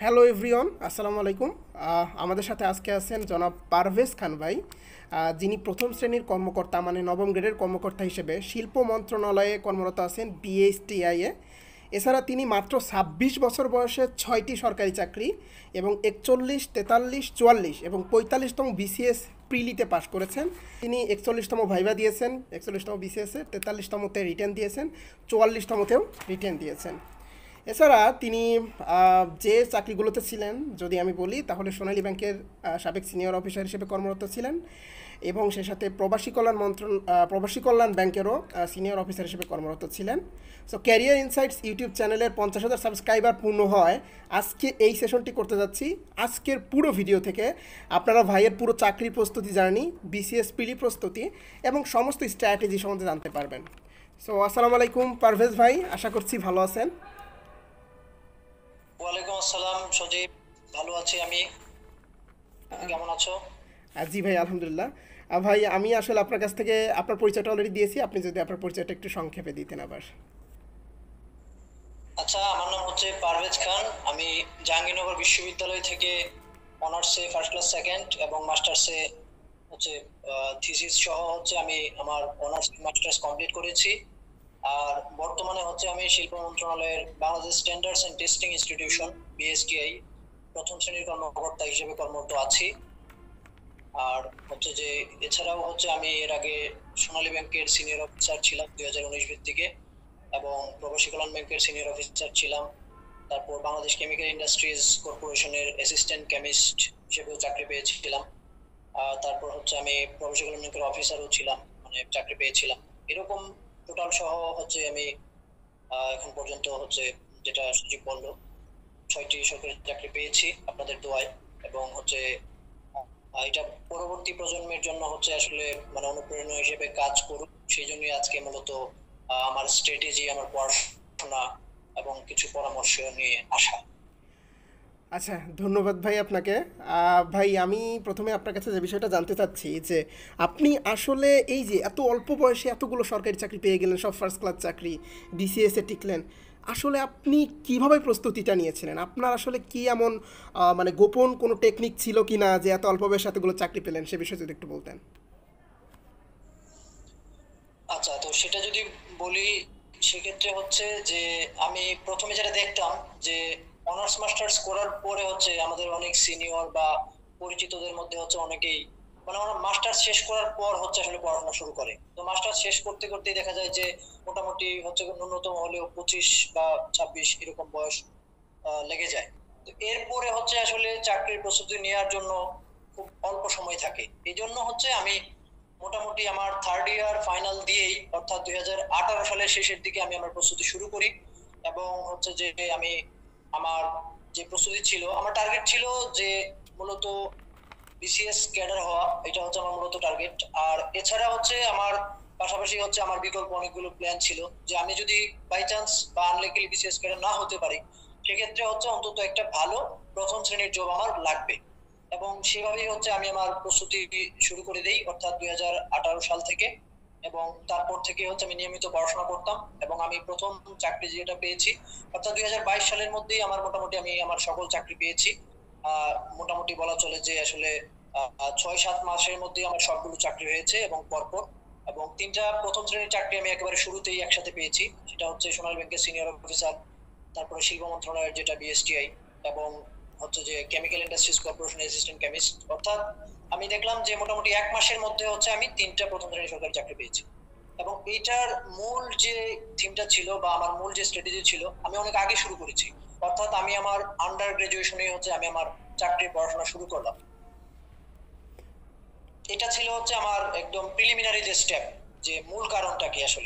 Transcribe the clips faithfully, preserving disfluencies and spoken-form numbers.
Hello everyone, আসসালামু আলাইকুম। আহ, আমাদের সাথে আজকে আছেন জনাব পারভেজ খান ভাই, আহ, যিনি প্রথম শ্রেণীর কর্মকর্তা মানে নবম গ্রেডের কর্মকর্তা হিসেবে শিল্প মন্ত্রণালয়ে কর্মরত আছেন বিএসটিআইয়ে। এছাড়া তিনি মাত্র ছাব্বিশ বছর বয়সে ছয়টি সরকারি চাকরি এবং একচল্লিশ, তেতাল্লিশ, চুয়াল্লিশ এবং পঁয়তাল্লিশতম বিসিএস প্রিলিতে পাশ করেছেন। তিনি একচল্লিশতম ভাইভা দিয়েছেন, একচল্লিশতম বিসিএসে, তেতাল্লিশতমতে রিটেন দিয়েছেন, চুয়াল্লিশতমতেও রিটেন দিয়েছেন। এছাড়া তিনি আহ, যে চাকরিগুলোতে ছিলেন যদি আমি বলি তাহলে সোনালী ব্যাংকের আহ, সাবেক সিনিয়র অফিসার হিসেবে কর্মরত ছিলেন এবং সে সাথে প্রবাসী কল্যাণ মন্ত্রণ আহ, প্রবাসী কল্যাণ ব্যাংকেরও সিনিয়র অফিসার হিসেবে কর্মরত ছিলেন। সো ক্যারিয়ার ইনসাইটস ইউটিউব চ্যানেলের পঞ্চাশ হাজার সাবস্ক্রাইবার পূর্ণ হয় আজকে এই সেশনটি করতে যাচ্ছি। আজকের পুরো ভিডিও থেকে আপনারা ভাইয়ের পুরো চাকরি প্রস্তুতি জার্নি, বিসিএস পিলি প্রস্তুতি এবং সমস্ত স্ট্র্যাটেজি সম্বন্ধে জানতে পারবেন। সো আসসালামু আলাইকুম পারভেজ ভাই, আশা করছি ভালো আছেন। ওয়ালাইকুম আসসালাম সজীব, ভালো আছি আমি। তুমি কেমন আছো? আহ, জি ভাই, আলহামদুলিল্লাহ। আহ, ভাই আমি আসলে আপনার কাছ থেকে আপনার পরিচয়টা অলরেডি দিয়েছি, আপনি যদি আপনার পরিচয়টা একটু সংক্ষেপে দিতেন আবার। আচ্ছা, আমার নাম হচ্ছে পারভেজ খান। আমি জাহাঙ্গীরনগর বিশ্ববিদ্যালয় থেকে অনার্সে ফার্স্ট ক্লাস সেকেন্ড এবং মাস্টার্সে হচ্ছে থিসিস সহ হচ্ছে আমি আমার অনার্স মাস্টার্স কমপ্লিট করেছি। আর বর্তমানে হচ্ছে আমি শিল্প মন্ত্রণালয়ের Bangladesh standards and testing institution BSTI প্রথম শ্রেণীর কর্মকর্তা হিসেবে কর্মরত আছি। আর হচ্ছে যে এছাড়াও হচ্ছে আমি এর আগে সোনালী ব্যাংকের সিনিয়র অফিসার ছিলাম দুই হাজার উনিশ ভিত্তিকে, এবং প্রবাসী কল্যাণ ব্যাংকের সিনিয়র অফিসার ছিলাম। তারপর বাংলাদেশ কেমিক্যাল ইন্ডাস্ট্রিজ কর্পোরেশনের অ্যাসিস্ট্যান্ট কেমিস্ট হিসেবেও চাকরি পেয়েছিলাম। আর তারপর হচ্ছে আমি প্রবাসী কল্যাণ ব্যাংকের অফিসারও ছিলাম, মানে চাকরি পেয়েছিলাম। এরকম টোটাল সহ হচ্ছে আমি আহ, এখন পর্যন্ত হচ্ছে যেটা সুযোগ বললো ছয়টি সরকারি চাকরি পেয়েছি আপনাদের দোয়ায়। এবং হচ্ছে আহ, এটা পরবর্তী প্রজন্মের জন্য হচ্ছে আসলে মানে অনুপ্রেরণা হিসেবে কাজ করুক, সেই জন্যই আজকে মূলত আহ, আমার স্ট্র্যাটেজি, আমার পড়াশোনা এবং কিছু পরামর্শ নিয়ে আসা। আচ্ছা, ধন্যবাদ ভাই আপনাকে। আহ, ভাই আমি প্রথমে আপনার কাছে যে বিষয়টা জানতে চাচ্ছি যে আপনি আসলে এই যে এত অল্প বয়সে এতগুলো সরকারি চাকরি পেয়ে গেলেন, সব ফার্স্ট ক্লাস চাকরি, বিসিএসে টিকলেন, আসলে আপনি কিভাবে প্রস্তুতিটা নিয়েছিলেন? আপনার আসলে কি এমন আহ, মানে গোপন কোনো টেকনিক ছিল কি না যে এত অল্প বয়সে এতগুলো চাকরি পেলেন, সে বিষয়ে যদি একটু বলতেন। আচ্ছা, তো সেটা যদি বলি সেক্ষেত্রে হচ্ছে যে আমি প্রথমে যেটা দেখতাম যে অনার্স মাস্টার্স করার পরে হচ্ছে আমাদের অনেক সিনিয়র বা পরিচিতদের মধ্যে হচ্ছে অনেকেই মানে ওরা মাস্টার্স শেষ করার পর হচ্ছে আসলে পড়াশোনা শুরু করে। তো মাস্টার্স শেষ করতে করতেই দেখা যায় যে মোটামুটি হচ্ছে ন্যূনতম হলেও পঁচিশ বা ছাব্বিশ এরকম বয়স আহ, লেগে যায়। তো এরপরে হচ্ছে আসলে চাকরির প্রস্তুতি নেওয়ার জন্য খুব অল্প সময় থাকে। এই জন্য হচ্ছে আমি মোটামুটি আমার থার্ড ইয়ার ফাইনাল দিয়েই অর্থাৎ দুই হাজার আঠারো সালের শেষের দিকে আমি আমার প্রস্তুতি শুরু করি। এবং হচ্ছে যে আমি আমার যে প্রস্তুতি ছিল, আমার টার্গেট ছিল যে মূলত বিসিএস ক্যাডার হওয়া, এটা হচ্ছে আমার মূলত টার্গেট। আর এছাড়া হচ্ছে আমার পাশাপাশি হচ্ছে আমার বিকল্প অনেকগুলো প্ল্যান ছিল যে আমি যদি বাই চান্স বা আনলাকিলি বিসিএস ক্যাডার না হতে পারি, সেক্ষেত্রে হচ্ছে অন্তত একটা ভালো প্রথম শ্রেণীর জব আমার লাগবে। এবং সেভাবেই হচ্ছে আমি আমার প্রস্তুতি শুরু করে দেই অর্থাৎ দুই হাজার আঠারো সাল থেকে। এবং তারপর থেকে হচ্ছে আমি নিয়মিত পড়াশোনা করতাম এবং আমি প্রথম চাকরি যেটা পেয়েছি অর্থাৎ দুই হাজার বাইশ সালের মধ্যেই আমার মোটামুটি আমি আমার সকল চাকরি পেয়েছি। আহ মোটামুটি বলা চলে যে আসলে আহ, ছয় সাত মাসের মধ্যে আমার সবগুলো চাকরি হয়েছে এবং পরপর। এবং তিনটা প্রথম শ্রেণীর চাকরি আমি একেবারে শুরুতেই একসাথে পেয়েছি, সেটা হচ্ছে সোনালী ব্যাংকের সিনিয়র অফিসার, তারপরে শিল্প মন্ত্রণালয়ের যেটা বিএসটিআই, এবং হচ্ছে যে chemical industries corporation assistant chemist. অর্থাৎ আমি দেখলাম যে মোটামুটি এক মাসের মধ্যে হচ্ছে আমি তিনটা প্রথম শ্রেণীর সরকারি চাকরি পেয়েছি। এবং এইটার মূল যে থিমটা ছিল বা আমার মূল যে স্ট্র্যাটেজি ছিল, আমি অনেক আগে শুরু করেছি। অর্থাৎ আমি আমার আন্ডার গ্রাজুয়েশনে হচ্ছে আমি আমার চাকরির পড়াশোনা শুরু করলাম। এটা ছিল হচ্ছে আমার একদম প্রিলিমিনারি যে স্টেপ, যে মূল কারণটা কি আসলে।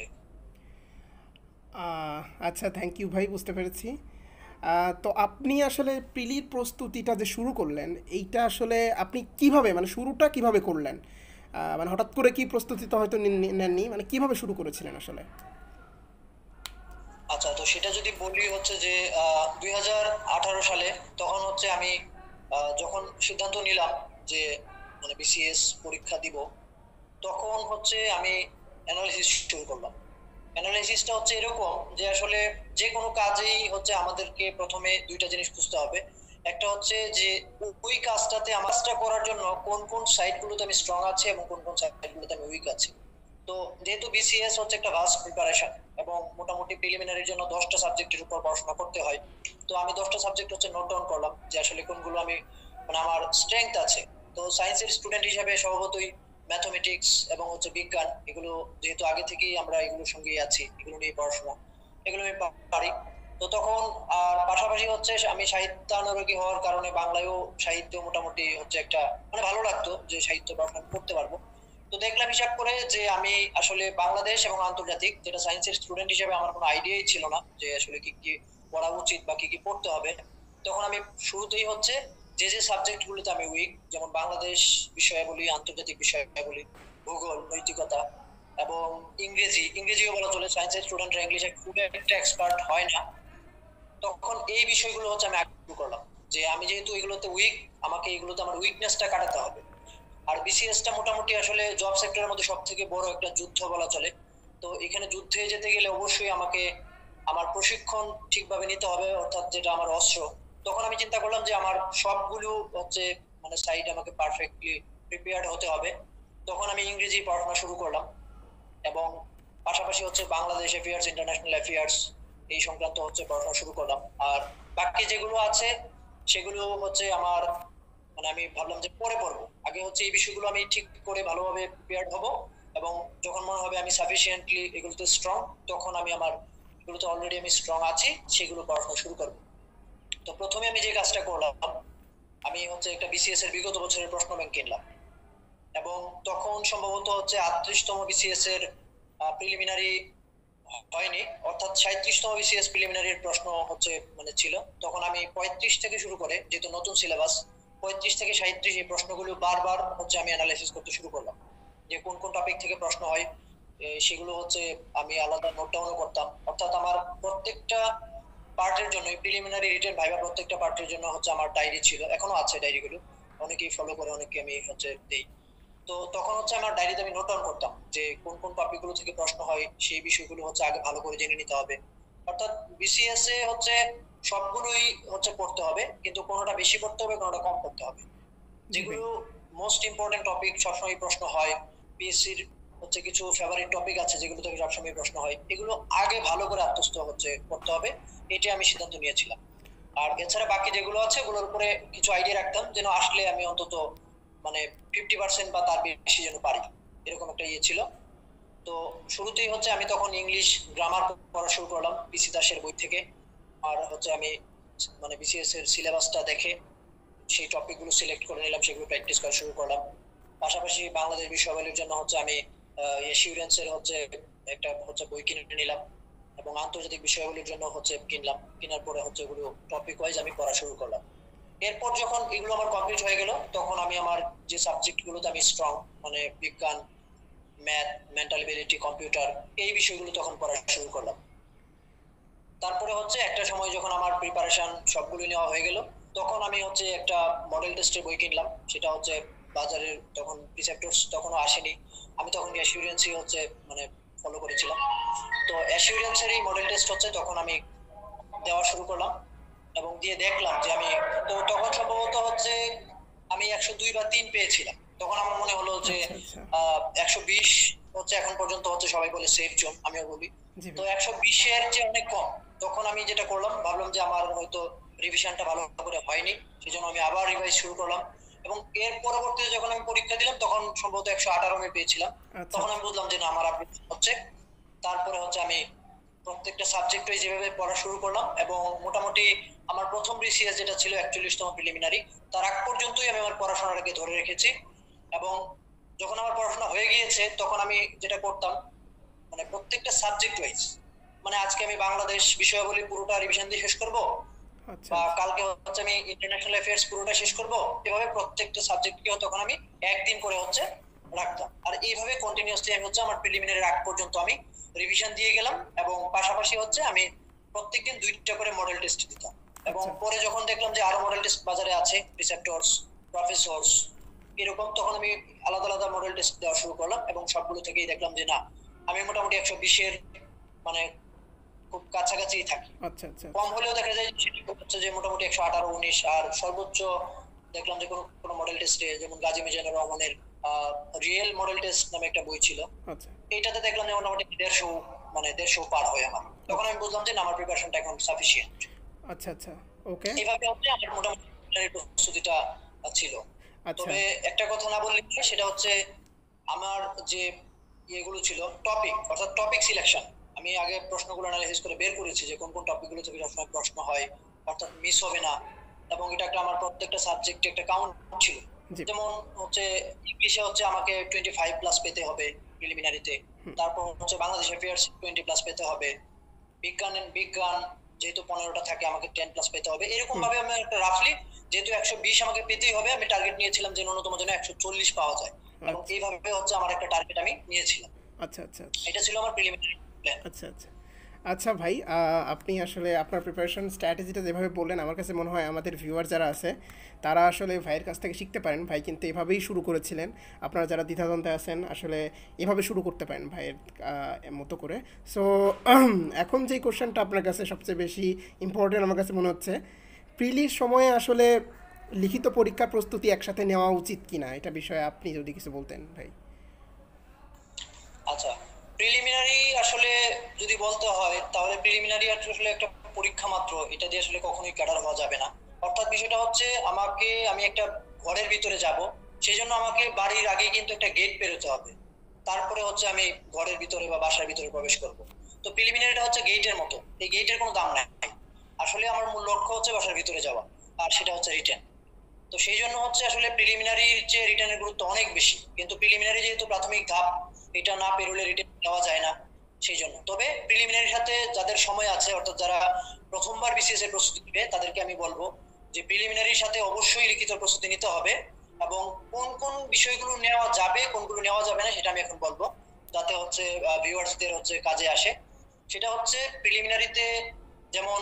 আহ, আচ্ছা, থ্যাংক ইউ ভাই, বুঝতে পেরেছি। আহ, তো আপনি আসলে প্রিলির প্রস্তুতিটা যে শুরু করলেন, এইটা আসলে আপনি কিভাবে মানে শুরুটা কিভাবে করলেন? আহ, মানে হঠাৎ করে কি প্রস্তুতিটা হয়তো নিন- নেননি, মানে কিভাবে শুরু করেছিলেন আসলে? আচ্ছা, তো সেটা যদি বলি হচ্ছে যে আহ দুই হাজার আঠারো সালে তখন হচ্ছে আমি আহ, যখন সিদ্ধান্ত নিলাম যে মানে বিসিএস পরীক্ষা দিব, তখন হচ্ছে আমি অ্যানালিসিস শুরু করলাম। অ্যানালাইসিসটা হচ্ছে এরকম যে আসলে যে কোনো কাজেই হচ্ছে আমাদেরকে প্রথমে দুইটা জিনিস খুঁজতে হবে। একটা হচ্ছে যে ওই কাজটাতে আমার কাজটা করার জন্য কোন কোন সাইটগুলোতে আমি স্ট্রং আছি এবং কোন কোন সাইটগুলোতে আমি উইক আছি। তো যেহেতু বিসিএস হচ্ছে একটা ভাস্ট প্রিপারেশন এবং মোটামুটি প্রিলিমিনারির জন্য দশটা সাবজেক্টের উপর পড়াশোনা করতে হয়, তো আমি দশটা সাবজেক্ট হচ্ছে নোট ডাউন করলাম যে আসলে কোনগুলো আমি মানে আমার স্ট্রেংথ আছে। তো সায়েন্সের স্টুডেন্ট হিসেবে স্বভাবতই ম্যাথমেটিক্স এবং হচ্ছে বিজ্ঞান এগুলো যেহেতু আগে থেকেই আমরা এগুলোর সঙ্গেই আছি, এগুলো নিয়ে পড়াশোনা এগুলো আমি পারি। তো তখন আর পাশাপাশি হচ্ছে আমি সাহিত্যানুরাগী হওয়ার কারণে বাংলায়ও সাহিত্য মোটামুটি হচ্ছে একটা মানে ভালো লাগতো যে সাহিত্য পড়াশোনা করতে পারবো। তো দেখলাম হিসাব করে যে আমি আসলে বাংলাদেশ এবং আন্তর্জাতিক যেটা সায়েন্সের স্টুডেন্ট হিসেবে আমার কোনো আইডিয়াই ছিল না যে আসলে কি কি পড়া উচিত বা কি কি পড়তে হবে। তখন আমি শুরুতেই হচ্ছে যে যে সাবজেক্ট গুলোতে আমি উইক, যেমন বাংলাদেশ বিষয়াবলী, আন্তর্জাতিক বিষয়াবলী, ভূগোল, নৈতিকতা এবং ইংরেজি, ইংরেজিও বলা চলে, সায়েন্সের স্টুডেন্টরা ইংলিশে খুব একটা এক্সপার্ট হয় না, তখন এই বিষয়গুলো হচ্ছে আমি আগে শুরু করলাম যে আমি যেহেতু এগুলোতে উইক, আমাকে এগুলোতে আমার উইকনেসটা কাটাতে হবে। আর বিসিএসটা মোটামুটি আসলে জব সেক্টরের মধ্যে সব থেকে বড় একটা যুদ্ধ বলা চলে। তো এখানে যুদ্ধে যেতে গেলে অবশ্যই আমাকে আমার প্রশিক্ষণ ঠিকভাবে নিতে হবে, অর্থাৎ যেটা আমার অস্ত্র। তখন আমি চিন্তা করলাম যে আমার সবগুলো হচ্ছে মানে সাইড আমাকে পারফেক্টলি প্রিপেয়ার্ড হতে হবে। তখন আমি ইংরেজি পড়াশোনা শুরু করলাম এবং পাশাপাশি হচ্ছে বাংলাদেশ অ্যাফেয়ার্স, ইন্টারন্যাশনাল অ্যাফেয়ার্স এই সংক্রান্ত হচ্ছে পড়াশোনা শুরু করলাম। আর বাকি যেগুলো আছে সেগুলো হচ্ছে আমার মানে আমি ভাবলাম যে পরে পড়বো, আগে হচ্ছে এই বিষয়গুলো আমি ঠিক করে ভালোভাবে প্রিপেয়ার্ড হব এবং যখন মনে হবে আমি সাফিসিয়েন্টলি এগুলোতে স্ট্রং, তখন আমি আমার এগুলোতে অলরেডি আমি স্ট্রং আছি সেগুলো পড়াশোনা শুরু করবো। তো প্রথমে আমি যে কাজটা করলাম, আমি হচ্ছে একটা বিসিএস এর বিগত বছরের প্রশ্ন ব্যাংক কিনলাম এবং তখন সম্ভবত হচ্ছে আটত্রিশতম বিসিএস এর প্রিলিমিনারি হয়নি, অর্থাৎ সাঁইত্রিশতম বিসিএস প্রিলিমিনারির প্রশ্ন হচ্ছে মানে ছিল। তখন আমি পঁয়ত্রিশ থেকে শুরু করে, যেহেতু নতুন সিলেবাস, পঁয়ত্রিশ থেকে সাঁইত্রিশ এই প্রশ্নগুলো বারবার হচ্ছে আমি অ্যানালাইসিস করতে শুরু করলাম যে কোন কোন টপিক থেকে প্রশ্ন হয়। সেগুলো হচ্ছে আমি আলাদা নোট ডাউনও করতাম, অর্থাৎ আমার প্রত্যেকটা পার্টের জন্য প্রিলিমিনারি রিটেন ভাইবা প্রত্যেকটা পার্টের জন্য হচ্ছে আমার ডায়েরি ছিল, এখনো আছে ডায়েরিগুলো, অনেকেই ফলো করে, অনেকে আমি হচ্ছে দেই। তো তখন হচ্ছে আমার ডায়েরিতে আমি নোট ডাউন করতাম যে কোন কোন টপিকগুলো থেকে প্রশ্ন হয়, সেই বিষয়গুলো হচ্ছে আগে ভালো করে জেনে নিতে হবে। অর্থাৎ বিসিএস এ হচ্ছে সবগুলোই হচ্ছে পড়তে হবে, কিন্তু কোনোটা বেশি পড়তে হবে, কোনোটা কম পড়তে হবে। যেগুলো মোস্ট ইম্পর্টেন্ট টপিক সবসময় প্রশ্ন হয়, পিএসসির হচ্ছে কিছু ফেভারিট টপিক আছে যেগুলো থেকে সবসময় প্রশ্ন হয়, এগুলো আগে ভালো করে আত্মস্থ হচ্ছে করতে হবে, এটা আমি সিদ্ধান্ত নিয়েছিলাম। আর এছাড়া বাকি যেগুলো আছে ওগুলোর উপরে কিছু আইডিয়া রাখতাম যেন আসলে আমি অন্তত মানে ফিফটি পার্সেন্ট বা তার বেশি যেন পারি, এরকম একটা ইয়ে ছিল। তো শুরুতেই হচ্ছে আমি তখন ইংলিশ গ্রামার পড়া শুরু করলাম পিসি দাসের বই থেকে। আর হচ্ছে আমি মানে বিসিএস এর সিলেবাসটা দেখে সেই টপিকগুলো সিলেক্ট করে নিলাম, সেগুলো প্র্যাকটিস করা শুরু করলাম। পাশাপাশি বাংলাদেশ বিষয়াবলীর জন্য হচ্ছে আমি এসিউরেন্সের হচ্ছে একটা হচ্ছে বই কিনে নিলাম এবং আন্তর্জাতিক বিষয়াবলীর জন্য হচ্ছে কিনলাম। কেনার পরে হচ্ছে এগুলো টপিক ওয়াইজ আমি পড়া শুরু করলাম। এরপর যখন এগুলো আমার কমপ্লিট হয়ে গেল, তখন আমি আমার যে সাবজেক্টগুলোতে আমি স্ট্রং, মানে বিজ্ঞান, ম্যাথ, মেন্টাল এবিলিটি, কম্পিউটার, এই বিষয়গুলো তখন পড়া শুরু করলাম। তারপরে হচ্ছে একটা সময় যখন আমার প্রিপারেশন সবগুলো নেওয়া হয়ে গেল, তখন আমি হচ্ছে একটা মডেল টেস্টের বই কিনলাম। সেটা হচ্ছে বাজারের তখন প্রিসেপ্টরস তখনও আসেনি, আমি তখন অ্যাসিউরেন্সই হচ্ছে মানে ফলো করেছিলাম। তো অ্যাসিউরেন্সের এই মডেল টেস্ট হচ্ছে তখন আমি দেওয়া শুরু করলাম এবং দিয়ে দেখলাম যে আমি, তো তখন সম্ভবত হচ্ছে আমি একশো দুই বা তিন পেয়েছিলাম। তখন আমার মনে হলো যে আহ একশো বিশ হচ্ছে এখন পর্যন্ত হচ্ছে সবাই বলে সেফ জোন, আমিও বলি। তো একশো বিশের যে অনেক কম। তখন আমি যেটা করলাম, ভাবলাম যে আমার হয়তো রিভিশনটা ভালো করে হয়নি, সেজন্য আমি আবার রিভাইজ শুরু করলাম এবং এর পরবর্তীতে যখন আমি পরীক্ষা দিলাম তখন সম্ভবত একশো আঠারো আমি পেয়েছিলাম। তখন আমি বুঝলাম যে না, আমার আপডেট হচ্ছে। তারপরে হচ্ছে আমি প্রত্যেকটা সাবজেক্ট যেভাবে পড়া শুরু করলাম এবং মোটামুটি আমার প্রথম বিসিএস যেটা ছিল একচল্লিশতম প্রিলিমিনারি, তার আগ পর্যন্তই আমি আমার পড়াশোনাটাকে ধরে রেখেছি। এবং যখন আমার পড়াশোনা হয়ে গিয়েছে তখন আমি যেটা করতাম মানে প্রত্যেকটা সাবজেক্ট ওয়াইজ, মানে আজকে আমি বাংলাদেশ বিষয়াবলী পুরোটা রিভিশন দিয়ে শেষ করব, বা কালকে হচ্ছে আমি ইন্টারন্যাশনাল অ্যাফেয়ার্স পুরোটা শেষ করব, এভাবে প্রত্যেকটা সাবজেক্টকে তখন আমি একদিন করে হচ্ছে রাখতাম। আর এইভাবে কন্টিনিউয়াসলি আমি হচ্ছে আমার প্রিলিমিনারির আগ পর্যন্ত আমি রিভিশন দিয়ে গেলাম এবং পাশাপাশি হচ্ছে আমি প্রত্যেকদিন দুইটা করে মডেল টেস্ট দিতাম। এবং পরে যখন দেখলাম যে আরো মডেল টেস্ট বাজারে আছে, প্রিসেপ্টরস, প্রফেসরস এরকম, তখন আমি আলাদা আলাদা মডেল টেস্ট দেওয়া শুরু করলাম এবং সবগুলো থেকেই দেখলাম যে না, আমি মোটামুটি একশো বিশের মানে খুব কাছাকাছি থাকি। আচ্ছা আচ্ছা কম হলেও দেখা যায় সেটা হচ্ছে যে মোটামুটি একশো আঠারো উনিশ, আর সর্বোচ্চ দেখলাম যে কোনো কোনো মডেল টেস্টে, যেমন গাজী মিজানুর রহমানের রিয়েল মডেল টেস্ট নামে একটা বই ছিল, আচ্ছা এইটাতে দেখলাম যে মোটামুটি দেড়শো, মানে দেড়শো পার হয় আমার। তখন আমি বুঝলাম যে না, আমার প্রিপারেশনটা এখন সাফিসিয়েন্ট। আচ্ছা আচ্ছা ওকে এইভাবে হচ্ছে আমার মোটামুটি প্রস্তুতিটা ছিল। আচ্ছা তবে একটা কথা না বললে নয়, সেটা হচ্ছে আমার যে ইয়েগুলো ছিল টপিক, অর্থাৎ টপিক সিলেকশন, আমি আগে প্রশ্নগুলো অ্যানালাইসিস করে বের করেছি যে কোন কোন টপিকগুলো থেকে সবসময় প্রশ্ন হয়, অর্থাৎ মিস হবে না। এবং এটা একটা আমার প্রত্যেকটা সাবজেক্টে একটা কাউন্ট ছিল। জি যেমন হচ্ছে ইংলিশে হচ্ছে আমাকে টোয়েন্টি ফাইভ প্লাস পেতে হবে প্রিলিমিনারিতে, তারপর হচ্ছে বাংলাদেশ অ্যাফেয়ার্স টোয়েন্টি প্লাস পেতে হবে, বিজ্ঞান বিজ্ঞান যেহেতু পনেরোটা থাকে আমাকে টেন প্লাস পেতে হবে। এরকম ভাবে আমি একটা রাফলি, যেহেতু একশো বিশ আমাকে পেতেই হবে, আমি টার্গেট নিয়েছিলাম যে ন্যূনতম যেন একশো চল্লিশ পাওয়া যায়, এবং এইভাবে হচ্ছে আমার একটা টার্গেট আমি নিয়েছিলাম। আচ্ছা আচ্ছা এটা ছিল আমার প্রিলিমিনারি প্ল্যান। আচ্ছা আচ্ছা আচ্ছা ভাই, আহ, আপনি আসলে আপনার প্রিপারেশন স্ট্র্যাটেজিটা যেভাবে বললেন, আমার কাছে মনে হয় আমাদের ভিউয়ার যারা আছে তারা আসলে ভাইয়ের কাছ থেকে শিখতে পারেন। ভাই কিন্তু এভাবেই শুরু করেছিলেন। আপনারা যারা দ্বিধাদ্বন্দ্বে আছেন আসলে এভাবে শুরু করতে পারেন ভাইয়ের আহ, মতো করে। সো এখন যেই কোশ্চেনটা আপনার কাছে সবচেয়ে বেশি ইম্পর্টেন্ট আমার কাছে মনে হচ্ছে, প্রিলির সময়ে আসলে লিখিত পরীক্ষার প্রস্তুতি একসাথে নেওয়া উচিত কিনা, এটা বিষয়ে আপনি যদি কিছু বলতেন ভাই। আচ্ছা, প্রিলিমিনারি আসলে যদি বলতে হয় তাহলে প্রিলিমিনারি আসলে একটা পরীক্ষা মাত্র, এটা দিয়ে আসলে কখনোই ক্যাডার হওয়া যাবে না। অর্থাৎ বিষয়টা হচ্ছে আমাকে, আমি একটা ঘরের ভিতরে যাব, সেই জন্য আমাকে বাড়ির আগে কিন্তু একটা গেট পেরোতে হবে, তারপরে হচ্ছে আমি ঘরের ভিতরে বা বাসার ভিতরে প্রবেশ করব। তো প্রিলিমিনারিটা হচ্ছে গেটের মতো, এই গেটের কোনো দাম নাই। আসলে আমার মূল লক্ষ্য হচ্ছে বাসার ভিতরে যাওয়া, আর সেটা হচ্ছে রিটেন। তো সেই জন্য হচ্ছে আসলে প্রিলিমিনারির চেয়ে রিটেনের গুরুত্ব অনেক বেশি, কিন্তু প্রিলিমিনারি যেহেতু প্রাথমিক ধাপ, এটা না পেরোলে রিটেন দেওয়া যায় না, সেই জন্য। তবে প্রিলিমিনারির সাথে যাদের সময় আছে, অর্থাৎ যারা প্রথমবার বিসিএস এর প্রস্তুতি নেবে, তাদেরকে আমি বলবো যে প্রিলিমিনারির সাথে অবশ্যই লিখিত প্রস্তুতি নিতে হবে, এবং কোন কোন বিষয়গুলো নেওয়া যাবে কোনগুলো নেওয়া যাবে না সেটা আমি এখন বলবো, যাতে হচ্ছে ভিউয়ার্সদের হচ্ছে কাজে আসে। সেটা হচ্ছে প্রিলিমিনারিতে যেমন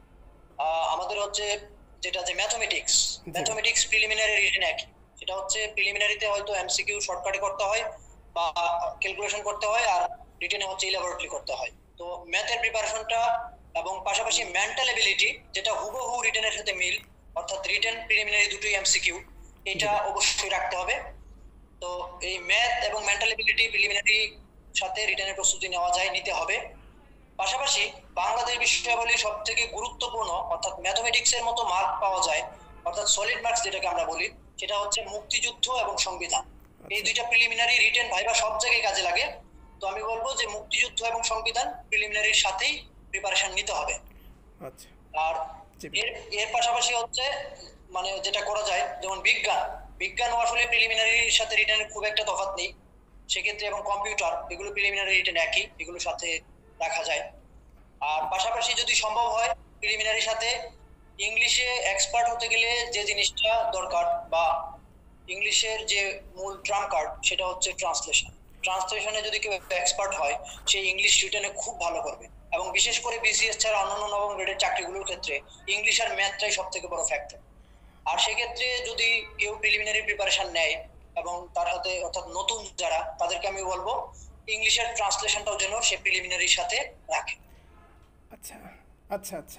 আহ, আমাদের হচ্ছে যেটা যে ম্যাথমেটিক্স, ম্যাথমেটিক্স প্রিলিমিনারি রিটেন একই। সেটা হচ্ছে প্রিলিমিনারিতে হয়তো এমসিকিউ শর্টকাটে করতে হয় বা ক্যালকুলেশন করতে হয়, আর রিটেনে হচ্ছে ইলাবোরেটরি করতে হয়। তো ম্যাথের প্রিপারেশনটা এবং পাশাপাশি মেন্টাল এবিলিটি, যেটা হুবহু রিটেনের সাথে মিল, অর্থাৎ রিটেন প্রিলিমিনারি দুটোই এমসিকিউ, এটা অবশ্যই রাখতে হবে। তো এই ম্যাথ এবং মেন্টাল এবিলিটি প্রিলিমিনারি সাথে রিটেনের প্রস্তুতি নেওয়া যায়, নিতে হবে। পাশাপাশি বাংলাদেশ বিষয়াবলী সব থেকে গুরুত্বপূর্ণ, অর্থাৎ ম্যাথমেটিক্স এর মতো মার্ক পাওয়া যায়, অর্থাৎ সলিড মার্কস যেটাকে আমরা বলি, সেটা হচ্ছে মুক্তিযুদ্ধ এবং সংবিধান। এই দুইটা প্রিলিমিনারি রিটেন ভাইবা সব জায়গায় কাজে লাগে। তো আমি বলবো যে মুক্তিযুদ্ধ এবং সংবিধান প্রিলিমিনারির সাথেই প্রিপারেশন নিতে হবে। আচ্ছা আর এর এর পাশাপাশি হচ্ছে মানে যেটা করা যায়, যেমন বিজ্ঞান, বিজ্ঞানও আসলে প্রিলিমিনারির সাথে রিটেনের খুব একটা তফাৎ নেই সেক্ষেত্রে, এবং কম্পিউটার, এগুলো প্রিলিমিনারি রিটেন একই, এগুলোর সাথে রাখা যায়। আর পাশাপাশি যদি সম্ভব হয় প্রিলিমিনারির সাথে ইংলিশে এক্সপার্ট হতে গেলে যে জিনিসটা দরকার, বা ইংলিশের যে মূল ট্রাম্প কার্ড, সেটা হচ্ছে ট্রান্সলেশন। ট্রান্সলেশনে যদি কেউ এক্সপার্ট হয়, সে ইংলিশ রিটেনে খুব ভালো করবে, এবং বিশেষ করে বিসিএস ছাড়া অন্যান্য নবম গ্রেডের চাকরিগুলোর ক্ষেত্রে ইংলিশ আর ম্যাথটাই সব থেকে বড় ফ্যাক্টর। আর সেক্ষেত্রে যদি কেউ প্রিলিমিনারি প্রিপারেশন নেয় এবং তার হাতে, অর্থাৎ নতুন যারা, তাদেরকে আমি বলবো ইংলিশের ট্রান্সলেশনটাও যেন সে প্রিলিমিনারির সাথে রাখে। আচ্ছা আচ্ছা আচ্ছা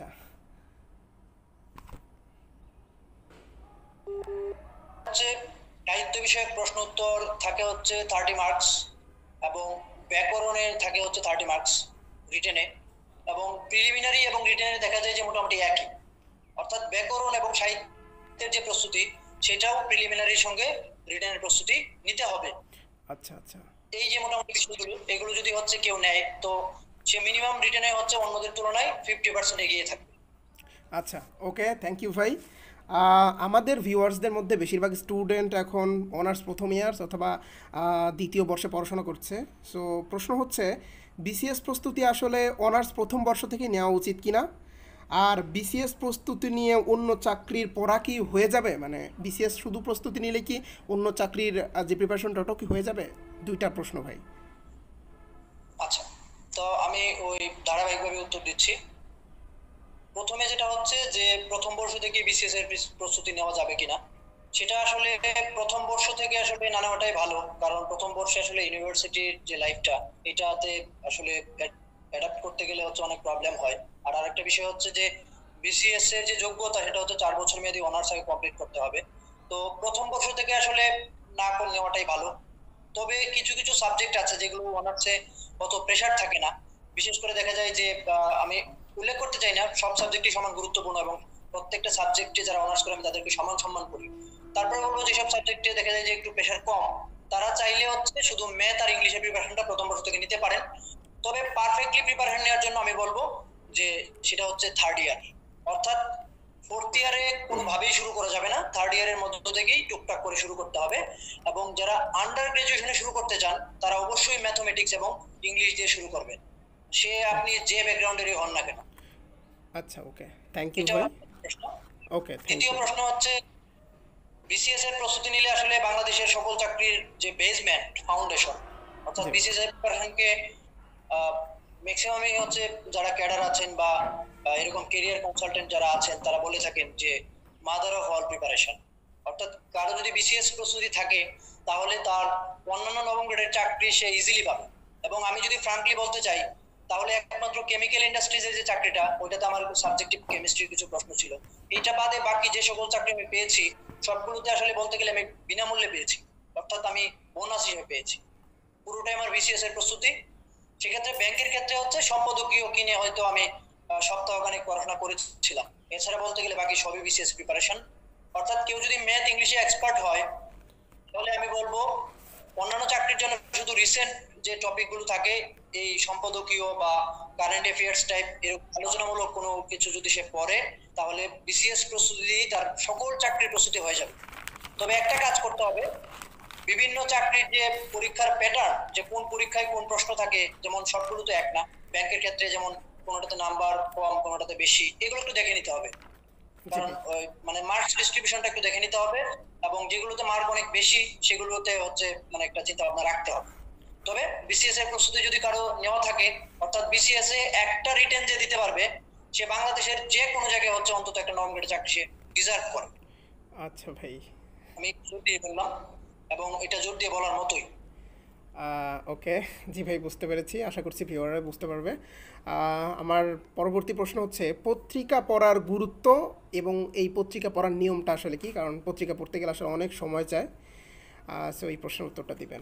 হচ্ছে সাহিত্য বিষয়ক প্রশ্ন উত্তর থাকে হচ্ছে থার্টি মার্কস, এবং ব্যাকরণে থাকে হচ্ছে থার্টি মার্কস রিটেনে, এবং প্রিলিমিনারি এবং রিটেনে দেখা যায় যে মোটামুটি একই, অর্থাৎ ব্যাকরণ এবং সাহিত্যের যে প্রস্তুতি, সেটাও প্রিলিমিনারির সঙ্গে রিটেনের প্রস্তুতি নিতে হবে। আচ্ছা আচ্ছা এই যে মোটামুটি বিষয়গুলো, এগুলো যদি হচ্ছে কেউ নেয়, তো সে মিনিমাম রিটেনে হচ্ছে অন্যদের তুলনায় ফিফটি পার্সেন্ট এগিয়ে থাকবে। আচ্ছা ওকে, থ্যাংক ইউ ভাই। আহ, আমাদের ভিউয়ার্সদের মধ্যে বেশিরভাগ স্টুডেন্ট এখন অনার্স প্রথম ইয়ার্স অথবা আহ, দ্বিতীয় বর্ষে পড়াশোনা করছে। সো প্রশ্ন হচ্ছে, বিসিএস প্রস্তুতি আসলে অনার্স প্রথম বর্ষ থেকে নেওয়া উচিত কিনা, আর বিসিএস প্রস্তুতি নিয়ে অন্য চাকরির পড়া কি হয়ে যাবে, মানে বিসিএস শুধু প্রস্তুতি নিলে কি অন্য চাকরির আহ, যে প্রিপারেশনটা ওটাও কি হয়ে যাবে? দুইটা প্রশ্ন ভাই। আচ্ছা, তো আমি ওই ধারাবাহিকভাবে উত্তর দিচ্ছি। প্রথমে যেটা হচ্ছে যে প্রথম বর্ষ থেকে বিসিএস এর প্রস্তুতি নেওয়া যাবে কিনা, সেটা আসলে প্রথম বর্ষ থেকে আসলে না নেওয়াটাই ভালো, কারণ প্রথম বর্ষে আসলে ইউনিভার্সিটির যে লাইফটা, এটাতে আসলে অ্যাডাপ্ট করতে গেলে হচ্ছে অনেক প্রবলেম হয়। আর আরেকটা বিষয় হচ্ছে যে বিসিএস এর যে যোগ্যতা সেটা হচ্ছে চার বছর মেয়াদী অনার্স আগে কমপ্লিট করতে হবে। তো প্রথম বছর থেকে আসলে না করে নেওয়াটাই ভালো। তবে কিছু কিছু সাবজেক্ট আছে যেগুলো অনার্সে অত প্রেশার থাকে না। বিশেষ করে দেখা যায় যে আহ, আমি উল্লেখ করতে চাই না সব সাবজেক্টই সমান গুরুত্বপূর্ণ এবং প্রত্যেকটা সাবজেক্টে যারা অনার্স করে আমি তাদেরকে সমান সম্মান করি। তারপরে বলবো যেসব সাবজেক্টে দেখা যায় যে একটু প্রেশার কম, তারা চাইলে হচ্ছে শুধু ম্যাথ আর ইংলিশের প্রিপারেশনটা প্রথম বছর থেকে নিতে পারেন। তবে পারফেক্টলি প্রিপারেশন নেওয়ার জন্য আমি বলবো যে সেটা হচ্ছে থার্ড ইয়ার, অর্থাৎ ফোর্থ ইয়ারে কোনোভাবেই শুরু করা যাবে না, থার্ড ইয়ারের মধ্য থেকেই টুকটাক করে শুরু করতে হবে। এবং যারা আন্ডার গ্রাজুয়েশনে শুরু করতে চান তারা অবশ্যই ম্যাথমেটিক্স এবং ইংলিশ দিয়ে শুরু করবেন, সে আপনি যে ব্যাকগ্রাউন্ডেরই হন না কেন। আচ্ছা, ওকে, থ্যাংক ইউ এটা ভাই। প্রশ্ন। ওকে, থ্যাংক দ্বিতীয় ইউ। প্রশ্ন হচ্ছে বিসিএস এর প্রস্তুতি নিলে আসলে বাংলাদেশের সকল চাকরির যে বেসমেন্ট ফাউন্ডেশন, অর্থাৎ জি। বিসিএস এর প্রিপারেশনকে ম্যাক্সিমামই হচ্ছে যারা ক্যাডার আছেন বা আহ, এরকম কেরিয়ার কনসালটেন্ট যারা আছেন তারা বলে থাকেন যে মাদার অফ অল প্রিপারেশন। অর্থাৎ কারো যদি বিসিএস প্রস্তুতি থাকে তাহলে তার অন্যান্য নবম গ্রেডের চাকরি সে ইজিলি পাবে। এবং আমি যদি ফ্রাঙ্কলি বলতে চাই তাহলে একমাত্র কেমিক্যাল ইন্ডাস্ট্রিজের যে চাকরিটা ওইটাতে আমার সাবজেক্টিভ কেমিস্ট্রির কিছু প্রশ্ন ছিল, এইটা বাদে বাকি যে সকল চাকরি আমি পেয়েছি সবগুলোতে আসলে বলতে গেলে আমি বিনামূল্যে পেয়েছি, অর্থাৎ আমি বোনাস হিসেবে পেয়েছি। পুরোটাই আমার বিসিএস এর প্রস্তুতি। সেক্ষেত্রে ব্যাংকের ক্ষেত্রে হচ্ছে সম্পাদকীয় কিনে হয়তো আমি আহ, সপ্তাহখানেক পড়াশোনা করেছিলাম, এছাড়া বলতে গেলে বাকি সবই বিসিএস প্রিপারেশন। অর্থাৎ কেউ যদি ম্যাথ ইংলিশে এক্সপার্ট হয় তাহলে আমি বলবো অন্যান্য চাকরির জন্য শুধু রিসেন্ট যে টপিক গুলো থাকে এই সম্পাদকীয় বা কারেন্ট অ্যাফেয়ার্স টাইপ এরকম আলোচনামূলক কোনো কিছু যদি সে পড়ে তাহলে বিসিএস প্রস্তুতি দিয়েই তার সকল চাকরির প্রস্তুতি হয়ে যাবে। তবে একটা কাজ করতে হবে, বিভিন্ন চাকরির যে পরীক্ষার প্যাটার্ন, যে কোন পরীক্ষায় কোন প্রশ্ন থাকে, যেমন সবগুলো তো এক না, ব্যাংকের ক্ষেত্রে যেমন কোনোটাতে নাম্বার কম কোনোটাতে বেশি, এগুলো একটু দেখে নিতে হবে। জি কারণ ভাই। ওই মানে মার্কস ডিস্ট্রিবিউশনটা একটু দেখে নিতে হবে এবং যেগুলোতে মার্ক অনেক বেশি সেগুলোতে হচ্ছে মানে একটা চিন্তা ভাবনা রাখতে হবে। তবে বিসিএস এর প্রস্তুতি যদি কারো নেওয়া থাকে, অর্থাৎ বিসিএস এ একটা রিটেন যে দিতে পারবে সে বাংলাদেশের যে কোনো জায়গায় হচ্ছে অন্তত একটা নবম গ্রেডের চাকরি সে ডিজার্ভ করে। আচ্ছা ভাই। আমি জোর দিয়ে বললাম এবং এটা জোর দিয়ে বলার মতোই। ওকে, জি ভাই, বুঝতে পেরেছি। আশা করছি ভিউয়াররা বুঝতে পারবে। আহ, আমার পরবর্তী প্রশ্ন হচ্ছে পত্রিকা পড়ার গুরুত্ব এবং এই পত্রিকা পড়ার নিয়মটা আসলে কি, কারণ পত্রিকা পড়তে গেলে আসলে অনেক সময় চায়। সো এই প্রশ্নের উত্তরটা দিবেন।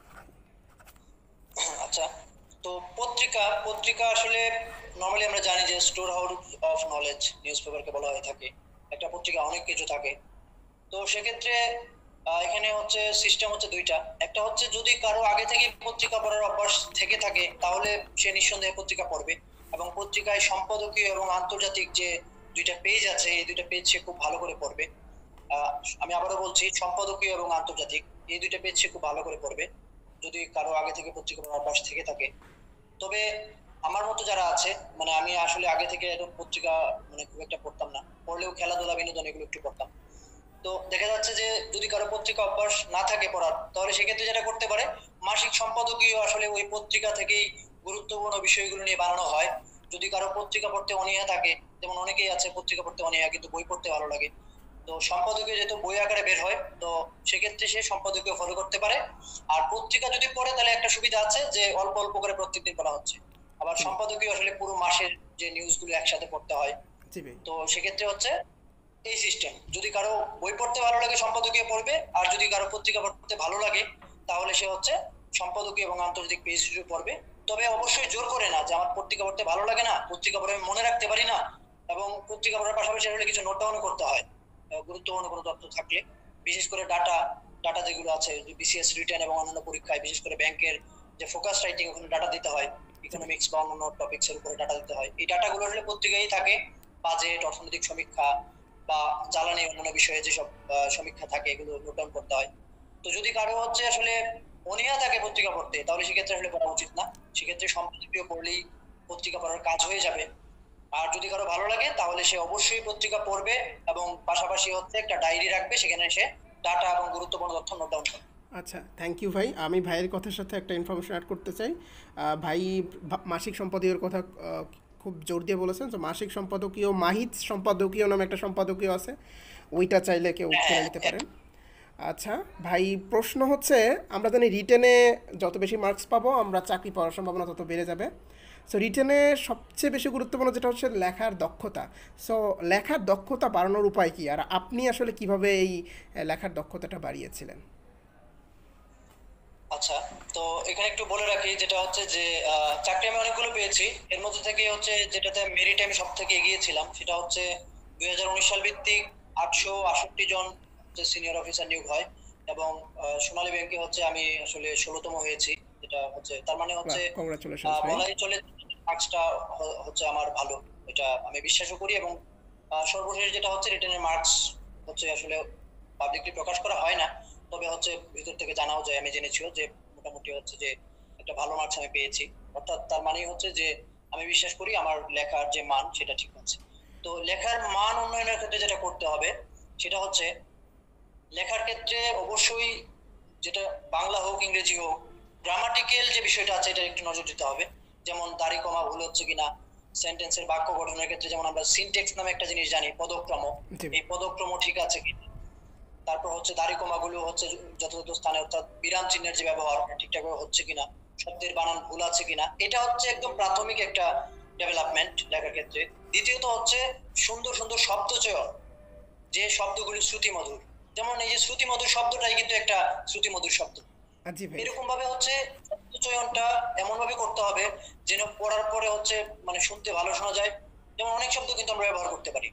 আচ্ছা, তো পত্রিকা পত্রিকা আসলে নর্মালি আমরা জানি যে store house of knowledge news পেপারকে বলা হয়ে থাকে। একটা পত্রিকা অনেক কিছু থাকে। তো সেক্ষেত্রে আহ, এখানে হচ্ছে সিস্টেম হচ্ছে দুইটা। একটা হচ্ছে যদি কারো আগে থেকে পত্রিকা পড়ার অভ্যাস থেকে থাকে তাহলে সে নিঃসন্দেহে পত্রিকা পড়বে এবং পত্রিকায় সম্পাদকীয় এবং আন্তর্জাতিক যে দুইটা পেজ আছে এই দুইটা পেজ সে খুব ভালো করে পড়বে। আহ, আমি আবারও বলছি সম্পাদকীয় এবং আন্তর্জাতিক এই দুইটা পেজ সে খুব ভালো করে পড়বে যদি কারো আগে থেকে পত্রিকা পড়ার অভ্যাস থেকে থাকে। তবে আমার মতো যারা আছে, মানে আমি আসলে আগে থেকে এরকম পত্রিকা মানে খুব একটা পড়তাম না, পড়লেও খেলাধুলা বিনোদন এগুলো একটু পড়তাম। তো দেখা যাচ্ছে যে যদি কারো পত্রিকা অভ্যাস না থাকে পড়ার তাহলে সেক্ষেত্রে যেটা করতে পারে মাসিক সম্পাদকীয় আসলে ওই পত্রিকা থেকেই গুরুত্বপূর্ণ বিষয়গুলো নিয়ে বানানো হয়। যদি কারো পত্রিকা পড়তে অনীহা থাকে, যেমন অনেকেই আছে পত্রিকা পড়তে অনীহা কিন্তু বই পড়তে ভালো লাগে, তো সম্পাদকীয় যেহেতু বই আকারে বের হয় তো সেক্ষেত্রে সে সম্পাদকীয় ফলো করতে পারে। আর পত্রিকা যদি পড়ে তাহলে একটা সুবিধা আছে যে অল্প অল্প করে প্রত্যেকদিন পড়া হচ্ছে। আবার জি সম্পাদকীয় আসলে পুরো মাসের যে নিউজগুলো একসাথে পড়তে হয়। জি ভাই। তো সেক্ষেত্রে হচ্ছে এই সিস্টেম, যদি কারো বই পড়তে ভালো লাগে সম্পাদকীয় পড়বে, আর যদি কারো পত্রিকা পড়তে ভালো লাগে তাহলে সে হচ্ছে সম্পাদকীয় এবং আন্তর্জাতিক পেজ পড়বে। তবে অবশ্যই জোর করে না যে আমার পত্রিকা পড়তে ভালো লাগে না, পত্রিকা পড়ে আমি মনে রাখতে পারি না, এবং পত্রিকা পড়ার পাশাপাশি আসলে কিছু নোট ডাউন করতে হয় আহ, গুরুত্বপূর্ণ কোনো তথ্য থাকলে, বিশেষ করে ডাটা ডাটা যেগুলো আছে বিসিএস রিটার্ন এবং অন্যান্য পরীক্ষায় বিশেষ করে ব্যাংকের যে ফোকাস রাইটিং ওখানে ডাটা দিতে হয়, ইকোনমিক্স বা অন্যান্য টপিকস এর উপরে ডাটা দিতে হয়, এই ডাটাগুলো আসলে পত্রিকায় থাকে। বাজেট, অর্থনৈতিক সমীক্ষা বা জ্বালানি অন্যান্য বিষয়ে যেসব আহ, সমীক্ষা থাকে এগুলো নোট ডাউন করতে হয়। তো যদি কারো হচ্ছে আসলে অনীহা থাকে পত্রিকা পড়তে তাহলে সেক্ষেত্রে আসলে পড়া উচিত না, সেক্ষেত্রে সম্পাদকীয় পড়লেই পত্রিকা পড়ার কাজ হয়ে যাবে। আর যদি কারো ভালো লাগে তাহলে সে অবশ্যই পত্রিকা পড়বে এবং পাশাপাশি হচ্ছে একটা ডায়েরি রাখবে, সেখানে সে ডাটা এবং গুরুত্বপূর্ণ তথ্য নোট ডাউন করবে। আচ্ছা, থ্যাংক ইউ ভাই। আমি ভাইয়ের কথার সাথে একটা ইনফরমেশন অ্যাড করতে চাই। আহ, ভাই ভা- মাসিক সম্পাদকীয়র কথা আহ, খুব জোর দিয়ে বলেছেন। তো মাসিক সম্পাদকীয়, মাহিত সম্পাদকীয় নামে একটা সম্পাদকীয় আছে, ওইটা চাইলে কেউ কিনে হ্যাঁ নিতে হ্যাঁ, পারেন। আচ্ছা ভাই, প্রশ্ন হচ্ছে আমরা জানি রিটেনে যত বেশি মার্কস পাবো আমরা চাকরি পাওয়ার সম্ভাবনা তত বেড়ে যাবে। সো রিটেনে সবচেয়ে বেশি গুরুত্বপূর্ণ যেটা হচ্ছে লেখার দক্ষতা। সো লেখার দক্ষতা বাড়ানোর উপায় কি, আর আপনি আসলে কিভাবে এই আহ, লেখার দক্ষতাটা বাড়িয়েছিলেন? আচ্ছা, তো এখানে একটু বলে রাখি, যেটা হচ্ছে যে আহ, চাকরি আমি অনেকগুলো পেয়েছি। এর মধ্যে থেকে হচ্ছে যেটাতে মেরিট আমি সব থেকে এগিয়ে ছিলাম, সেটা হচ্ছে দুই হাজার উনিশ সাল ভিত্তিক আটশো আটষট্টি জন সিনিয়র অফিসার নিয়োগ হয়, এবং আহ, সোনালী ব্যাংকে হচ্ছে আমি আসলে ষোলোতম হয়েছি। যেটা হচ্ছে তার মানে বাহ, হচ্ছে কংগ্রাচুলেশনস আহ, ভাই। বলাই চলে মার্কসটা হচ্ছে আমার ভালো, এটা আমি বিশ্বাসও করি। এবং আহ, সর্বশেষ যেটা হচ্ছে রিটেনের মার্কস হচ্ছে আসলে পাবলিকলি প্রকাশ করা হয় না, তবে হচ্ছে ভিতর থেকে জানাও যায়, আমি জেনেছিও যে মোটামুটি হচ্ছে যে একটা ভালো মার্কস আমি পেয়েছি। অর্থাৎ তার মানেই হচ্ছে যে আমি বিশ্বাস করি আমার লেখার যে মান সেটা ঠিক আছে। তো লেখার মান উন্নয়নের ক্ষেত্রে যেটা করতে হবে সেটা হচ্ছে লেখার ক্ষেত্রে অবশ্যই, যেটা বাংলা হোক ইংরেজি হোক, গ্রামাটিক্যাল যে বিষয়টা আছে এটা একটু নজর দিতে হবে। যেমন দাড়ি কমা ভুল হচ্ছে কিনা, সেন্টেন্সের বাক্য গঠনের ক্ষেত্রে যেমন আমরা সিনটেক্স নামে একটা জিনিস জানি, পদক্রম, জি এই পদক্রম ঠিক আছে কিনা। তারপর হচ্ছে দাড়ি কমা গুলো হচ্ছে যথাযথ স্থানে, অর্থাৎ বিরাম চিহ্নের যে ব্যবহার ঠিকঠাক ভাবে হচ্ছে কিনা, শব্দের বানান ভুল আছে কিনা, এটা হচ্ছে একদম প্রাথমিক একটা ডেভেলপমেন্ট লেখার ক্ষেত্রে। দ্বিতীয়ত হচ্ছে সুন্দর সুন্দর শব্দ চয়ন, যে শব্দগুলি শ্রুতি মধুর। যেমন এই যে শ্রুতি মধুর শব্দটাই কিন্তু একটা শ্রুতি মধুর শব্দ। আহ, জি ভাই। এরকম ভাবে হচ্ছে শব্দ চয়নটা এমন ভাবে করতে হবে যেন পড়ার পরে হচ্ছে মানে শুনতে ভালো শোনা যায়। যেমন অনেক শব্দ কিন্তু আমরা ব্যবহার করতে পারি।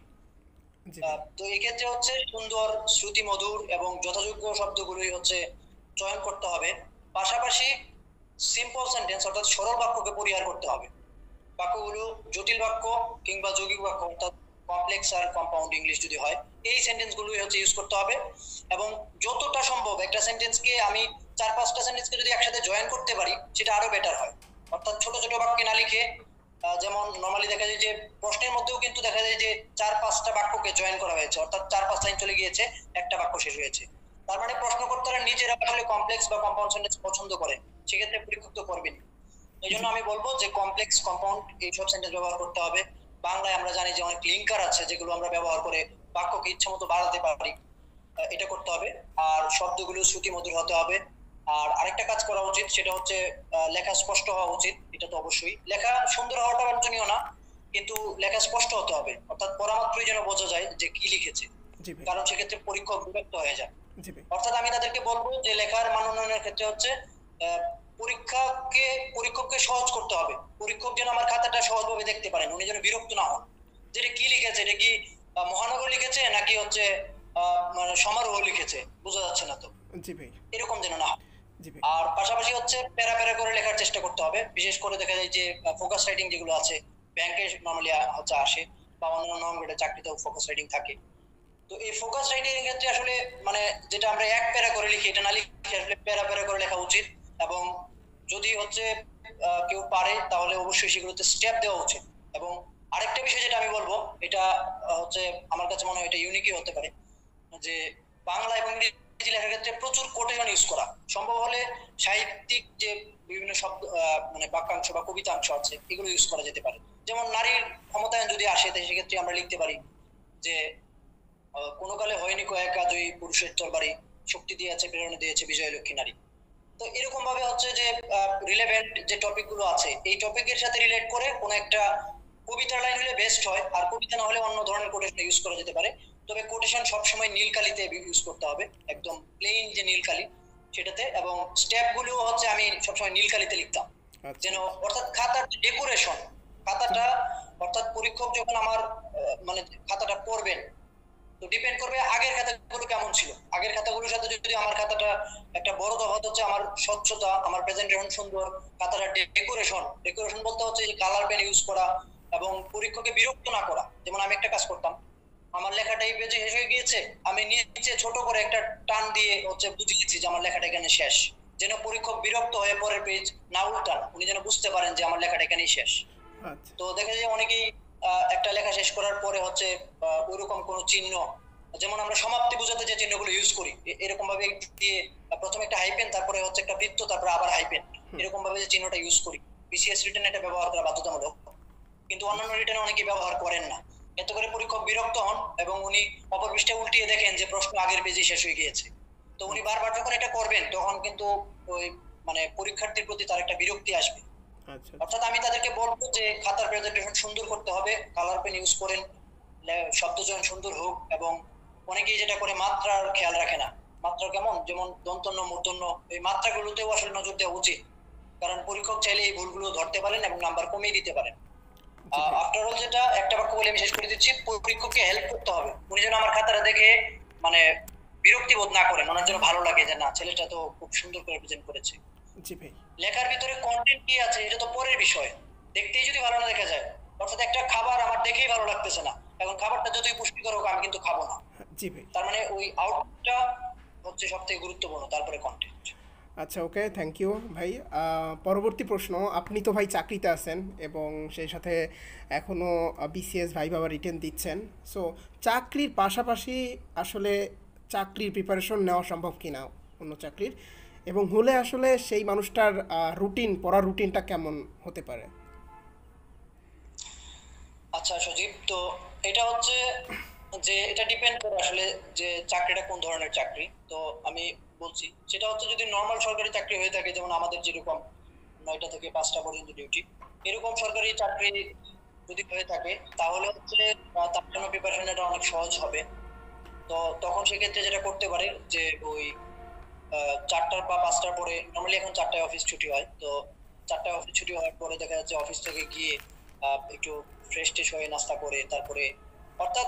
জি ভাই। আহ, তো এক্ষেত্রে হচ্ছে সুন্দর শ্রুতি মধুর এবং যথাযোগ্য শব্দগুলোই হচ্ছে চয়ন করতে হবে। পাশাপাশি সিম্পল সেন্টেন্স অর্থাৎ সরল বাক্যকে পরিহার করতে হবে। বাক্যগুলো জটিল বাক্য কিংবা যৌগিক বাক্য অর্থাৎ কমপ্লেক্স আর কম্পাউন্ড ইংলিশ যদি হয়, এই সেন্টেন্স গুলোই হচ্ছে ইউজ করতে হবে। এবং যতটা সম্ভব একটা সেন্টেন্সকে আমি চার পাঁচটা সেন্টেন্সকে যদি একসাথে জয়েন করতে পারি সেটা আরো বেটার হয়। অর্থাৎ ছোট ছোট বাক্যে না লিখে, আহ, যেমন নর্মালি দেখা যায় যে প্রশ্নের মধ্যেও কিন্তু দেখা যায় যে চার পাঁচটা বাক্যকে জয়েন করা হয়েছে, অর্থাৎ চার পাঁচ লাইন চলে গিয়েছে, একটা বাক্য শেষ হয়েছে। তার মানে প্রশ্নকর্তারা নিজেরা আসলে কমপ্লেক্স বা কম্পাউন্ড সেন্টেন্স পছন্দ করে, সেক্ষেত্রে পরীক্ষক তো করবেন। এই জন্য আমি বলবো যে কমপ্লেক্স কম্পাউন্ড এইসব সেন্টেন্স ব্যবহার করতে হবে। বাংলায় আমরা জানি যে অনেক লিঙ্কার আছে যেগুলো আমরা ব্যবহার করে বাক্যকে ইচ্ছা মতো বাড়াতে পারি, আহ, এটা করতে হবে। আর শব্দগুলো শ্রুতি মধুর হতে হবে। আর আরেকটা কাজ করা উচিত, সেটা হচ্ছে আহ, লেখা স্পষ্ট হওয়া উচিত। এটা তো অবশ্যই, লেখা সুন্দর হওয়াটা বাঞ্ছনীয় না, কিন্তু লেখা স্পষ্ট হতে হবে, অর্থাৎ পড়া মাত্রই যেন বোঝা যায় যে কি লিখেছে। জি ভাই। কারণ সেক্ষেত্রে পরীক্ষক বিরক্ত হয়ে যায়। জি ভাই। অর্থাৎ আমি তাদেরকে বলবো যে লেখার মান উন্নয়নের ক্ষেত্রে হচ্ছে আহ, পরীক্ষাকে পরীক্ষককে সহজ করতে হবে। পরীক্ষক যেন আমার খাতাটা সহজভাবে দেখতে পারেন, উনি যেন বিরক্ত না হন যে এটা কি লিখেছে, এটা কি আহ, মহানগর লিখেছে নাকি হচ্ছে আহ মানে সমারোহ লিখেছে, বোঝা যাচ্ছে না তো, জি ভাই। এরকম যেন না হয়। জি ভাই। আর পাশাপাশি হচ্ছে প্যারা প্যারা করে লেখার চেষ্টা করতে হবে। বিশেষ করে দেখা যায় যে ফোকাস রাইটিং যেগুলো আছে ব্যাংকে নর্মালি হচ্ছে আসে, বা অন্যান্য গ্রেডের চাকরিতেও ফোকাস রাইটিং থাকে। তো এই ফোকাস রাইটিং এর ক্ষেত্রে আসলে মানে যেটা আমরা এক প্যারা করে লিখি এটা না লিখে আসলে প্যারা প্যারা করে লেখা উচিত। এবং যদি হচ্ছে আহ, কেউ পারে তাহলে অবশ্যই সেগুলোতে স্টেপ দেওয়া উচিত। এবং আরেকটা বিষয় যেটা আমি বলবো, এটা আহ, হচ্ছে আমার কাছে মনে হয় এটা ইউনিকই হতে পারে, যে বাংলা এবং ইংরেজি লেখার ক্ষেত্রে প্রচুর কোটেশন ইউজ করা। সম্ভব হলে সাহিত্যিক যে বিভিন্ন শব্দ আহ, মানে বাক্যাংশ বা কবিতাংশ আছে এগুলো ইউজ করা যেতে পারে। যেমন নারীর ক্ষমতায়ন যদি আসে তাই সেক্ষেত্রে আমরা লিখতে পারি যে আহ, কোনো কালে হয়নি কয়েক আজই পুরুষের তরবারি, শক্তি দিয়েছে প্রেরণা দিয়েছে বিজয় লক্ষ্মী নারী। তো এরকম ভাবে হচ্ছে যে রিলেভেন্ট যে টপিক গুলো আছে এই টপিকের সাথে রিলেট করে কোন একটা কবিতার লাইন হলে বেস্ট হয়, আর কবিতা না হলে অন্য ধরনের কোটেশন ইউজ করা যেতে পারে। তবে কোটেশন সবসময় নীল কালিতে ইউজ করতে হবে, একদম প্লেন যে নীল কালি সেটাতে। এবং স্টেপ গুলো হচ্ছে আমি সবসময় নীল কালিতে লিখতাম, আচ্ছা। যেন অর্থাৎ খাতার ডেকোরেশন, খাতাটা অর্থাৎ পরীক্ষক যখন আমার আহ, মানে খাতাটা পড়বেন, তো ডিপেন্ড করবে আগের খাতাগুলো কেমন ছিল। আগের খাতাগুলোর সাথে যদি আমার খাতাটা একটা বড় তফাৎ হচ্ছে আমার স্বচ্ছতা, আমার প্রেজেন্টেশন সুন্দর, খাতাটা ডেকোরেশন, ডেকোরেশন বলতে হচ্ছে যে কালার পেন ইউজ করা এবং পরীক্ষককে বিরক্ত না করা। যেমন আমি একটা কাজ করতাম, আমার লেখাটা এই পেজে শেষ হয়ে গিয়েছে, আমি নিচে ছোট করে একটা টান দিয়ে হচ্ছে বুঝিয়েছি যে আমার লেখাটা এখানে শেষ, যেন পরীক্ষক বিরক্ত হয়ে পরের পেজ না উল্টান, উনি যেন বুঝতে পারেন যে আমার লেখাটা এখানেই শেষ। আচ্ছা। তো দেখা যায় অনেকেই আহ, একটা লেখা শেষ করার পরে হচ্ছে আহ, ওইরকম কোনো চিহ্ন, যেমন আমরা সমাপ্তি বোঝাতে যে চিহ্নগুলো ইউজ করি এ- এরকম ভাবে দিয়ে আহ, প্রথমে একটা হাইপেন, তারপরে হচ্ছে একটা বৃত্ত, তারপরে আবার হাইপেন, এরকম ভাবে যে চিহ্নটা ইউজ করি। বিসিএস রিটেন এটা ব্যবহার করা বাধ্যতামূলক, কিন্তু অন্যান্য রিটেনে অনেকে ব্যবহার করেন না। এতে করে পরীক্ষক বিরক্ত হন এবং উনি অপর পৃষ্ঠায় উল্টিয়ে দেখেন যে প্রশ্ন আগের পেজে শেষ হয়ে গিয়েছে। তো উনি বারবার যখন এটা করবেন তখন কিন্তু ওই মানে পরীক্ষার্থীর প্রতি তার একটা বিরক্তি আসবে। আচ্ছা, আচ্ছা। অর্থাৎ আমি তাদেরকে বলবো যে খাতার প্রেজেন্টেশন সুন্দর করতে হবে, কালার পেন ইউজ করেন, লে- শব্দচয়ন সুন্দর হোক, এবং অনেকেই যেটা করে মাত্রার খেয়াল রাখে না। মাত্রা কেমন, যেমন দন্তন্য মূর্ধন্য, এই মাত্রাগুলোতেও আসলে নজর দেওয়া উচিত, কারণ পরীক্ষক চাইলে এই ভুলগুলো ধরতে পারেন এবং নাম্বার কমিয়ে দিতে পারেন। জি ভাই। আফটার অল, যেটা একটা বাক্য বলে আমি শেষ করে দিচ্ছি, পরীক্ষককে হেল্প করতে হবে। উনি যেন আমার খাতাটা দেখে মানে বিরক্তি বোধ না করেন, ওনার যেন ভালো লাগে যে না, ছেলেটা তো খুব সুন্দর করে প্রেজেন্ট করেছে। জি ভাই। লেখার ভিতরে কন্টেন্ট কি আছে এটা তো পরের বিষয়, দেখতেই যদি ভালো না দেখা যায়। অর্থাৎ একটা খাবার আমার দেখেই ভালো লাগতেছে না, এখন খাবারটা যতই পুষ্টিকর হোক আমি কিন্তু খাবো না। জি ভাই। তার মানে ওই আউটপুটটা হচ্ছে সব থেকে গুরুত্বপূর্ণ, তারপরে কন্টেন্ট। আচ্ছা, ওকে, থ্যাংক ইউ ভাই। আহ, পরবর্তী প্রশ্ন, আপনি তো ভাই চাকরিতে আছেন এবং সেই সাথে এখনও বিসিএস ভাই বাবা রিটেন দিচ্ছেন। সো চাকরির পাশাপাশি আসলে চাকরির প্রিপারেশন নেওয়া সম্ভব কি না অন্য চাকরির, এবং হলে আসলে সেই মানুষটার রুটিন, পড়ার রুটিনটা কেমন হতে পারে? আচ্ছা সজীব, তো এটা হচ্ছে যে এটা ডিপেন্ড করে আসলে যে চাকরিটা কোন ধরনের চাকরি। তো আমি বলছি, সেটা হচ্ছে যদি নর্মাল সরকারি চাকরি হয়ে থাকে, যেমন আমাদের যেরকম নয়টা থেকে পাঁচটা পর্যন্ত ডিউটি, এরকম সরকারি চাকরি যদি হয়ে থাকে, তাহলে হচ্ছে আহ, তার জন্য প্রিপারেশনটা অনেক সহজ হবে। তো তখন সেক্ষেত্রে যেটা করতে পারে যে ওই আহ, চারটার বা পাঁচটার পরে, নর্মালি এখন চারটায় অফিস ছুটি হয়, তো চারটায় অফিস ছুটি হওয়ার পরে দেখা যাচ্ছে অফিস থেকে গিয়ে আহ, একটু ফ্রেশ ট্রেশ হয়ে নাস্তা করে তারপরে, অর্থাৎ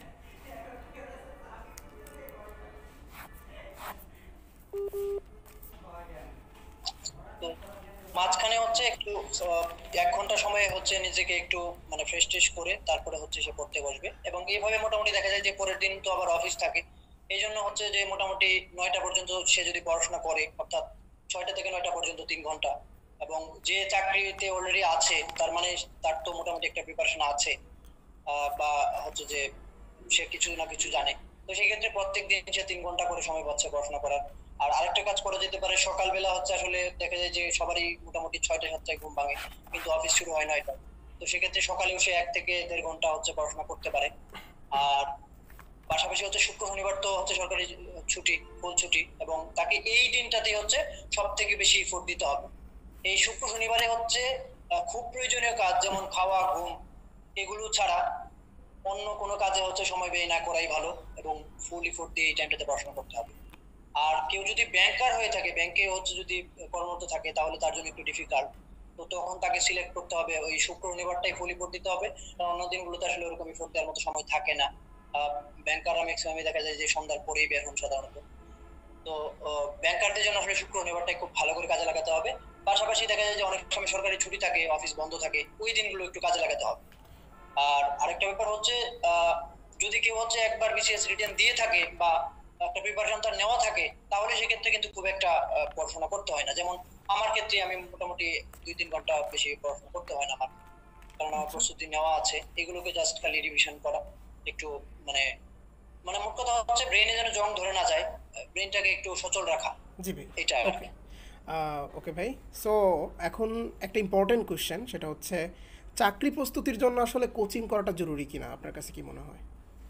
তো মাঝখানে হচ্ছে একটু আহ, এক ঘন্টা সময় হচ্ছে নিজেকে একটু মানে ফ্রেশ ট্রেশ করে তারপরে হচ্ছে সে পড়তে বসবে। এবং এইভাবে মোটামুটি দেখা যায় যে পরের দিন তো আবার অফিস থাকে, এই জন্য হচ্ছে যে মোটামুটি নয়টা পর্যন্ত সে যদি পড়াশোনা করে, অর্থাৎ ছয়টা থেকে নয়টা পর্যন্ত তিন ঘন্টা, এবং যে চাকরিতে অলরেডি আছে তার মানে তার তো মোটামুটি একটা প্রিপারেশন আছে, আহ, বা হচ্ছে যে সে কিছু না কিছু জানে। তো সেক্ষেত্রে প্রত্যেক দিন সে তিন ঘন্টা করে সময় পাচ্ছে পড়াশোনা করার। আর আরেকটা কাজ করা যেতে পারে, সকালবেলা হচ্ছে আসলে দেখা যায় যে সবারই মোটামুটি ছয়টা সাতটায় ঘুম ভাঙে, কিন্তু অফিস শুরু হয় নয়টা। তো সেক্ষেত্রে সকালেও সে এক থেকে দেড় ঘন্টা হচ্ছে পড়াশোনা করতে পারে। আর পাশাপাশি হচ্ছে শুক্র শনিবার তো হচ্ছে সরকারি ছুটি, ফুল ছুটি, এবং তাকে এই দিনটাতে হচ্ছে সব থেকে বেশি এফোর্ট দিতে হবে। এই শুক্র শনিবারে হচ্ছে আহ, খুব প্রয়োজনীয় কাজ যেমন খাওয়া, ঘুম, এগুলো ছাড়া অন্য কোনো কাজে হচ্ছে সময় ব্যয় না করাই ভালো, এবং ফুল এফোর্ট দিয়ে এই টাইমটাতে পড়াশোনা করতে হবে। আর কেউ যদি ব্যাংকার হয়ে থাকে, ব্যাংকে হচ্ছে যদি কর্মরত থাকে, তাহলে তার জন্য একটু ডিফিকাল্ট। তো তখন তাকে সিলেক্ট করতে হবে ওই শুক্র শনিবারটাই ফুল এফোর্ট দিতে হবে, কারণ অন্য দিনগুলোতে আসলে ওরকম এফোর্ট দেওয়ার মতো সময় থাকে না। ব্যাংকাররা ম্যাক্সিমামই দেখা যায় যে সন্ধ্যার পরেই বের হন সাধারণত। তো ব্যাংকারদের জন্য আসলে শুক্র শনিবারটাই খুব ভালো করে কাজে লাগাতে হবে। পাশাপাশি দেখা যায় যে অনেক সময় সরকারি ছুটি থাকে, অফিস বন্ধ থাকে, ওই দিনগুলো একটু কাজে লাগাতে হবে। আর আরেকটা ব্যাপার হচ্ছে আহ, যদি কেউ হচ্ছে একবার বিসিএস রিটেন দিয়ে থাকে বা একটা প্রিপারেশন তার নেওয়া থাকে, তাহলে সেক্ষেত্রে কিন্তু খুব একটা আহ, পড়াশোনা করতে হয় না। যেমন আমার ক্ষেত্রে আমি মোটামুটি দুই তিন ঘন্টা বেশি পড়াশোনা করতে হয় না আমার, কারণ আমার আচ্ছা। প্রস্তুতি নেওয়া আছে, এগুলোকে জাস্ট খালি রিভিশন করা একটু, মানে মানে মোট কথা হচ্ছে ব্রেনে যেন জং ধরে না যায়, ব্রেনটাকে একটু সচল রাখা, জি ভাই। এটা আর ওকে। কি। ওকে ভাই। সো এখন একটা ইম্পর্টেন্ট কোশ্চেন, সেটা হচ্ছে চাকরি প্রস্তুতির জন্য আসলে কোচিং করাটা জরুরি কিনা আপনার কাছে কি মনে হয়?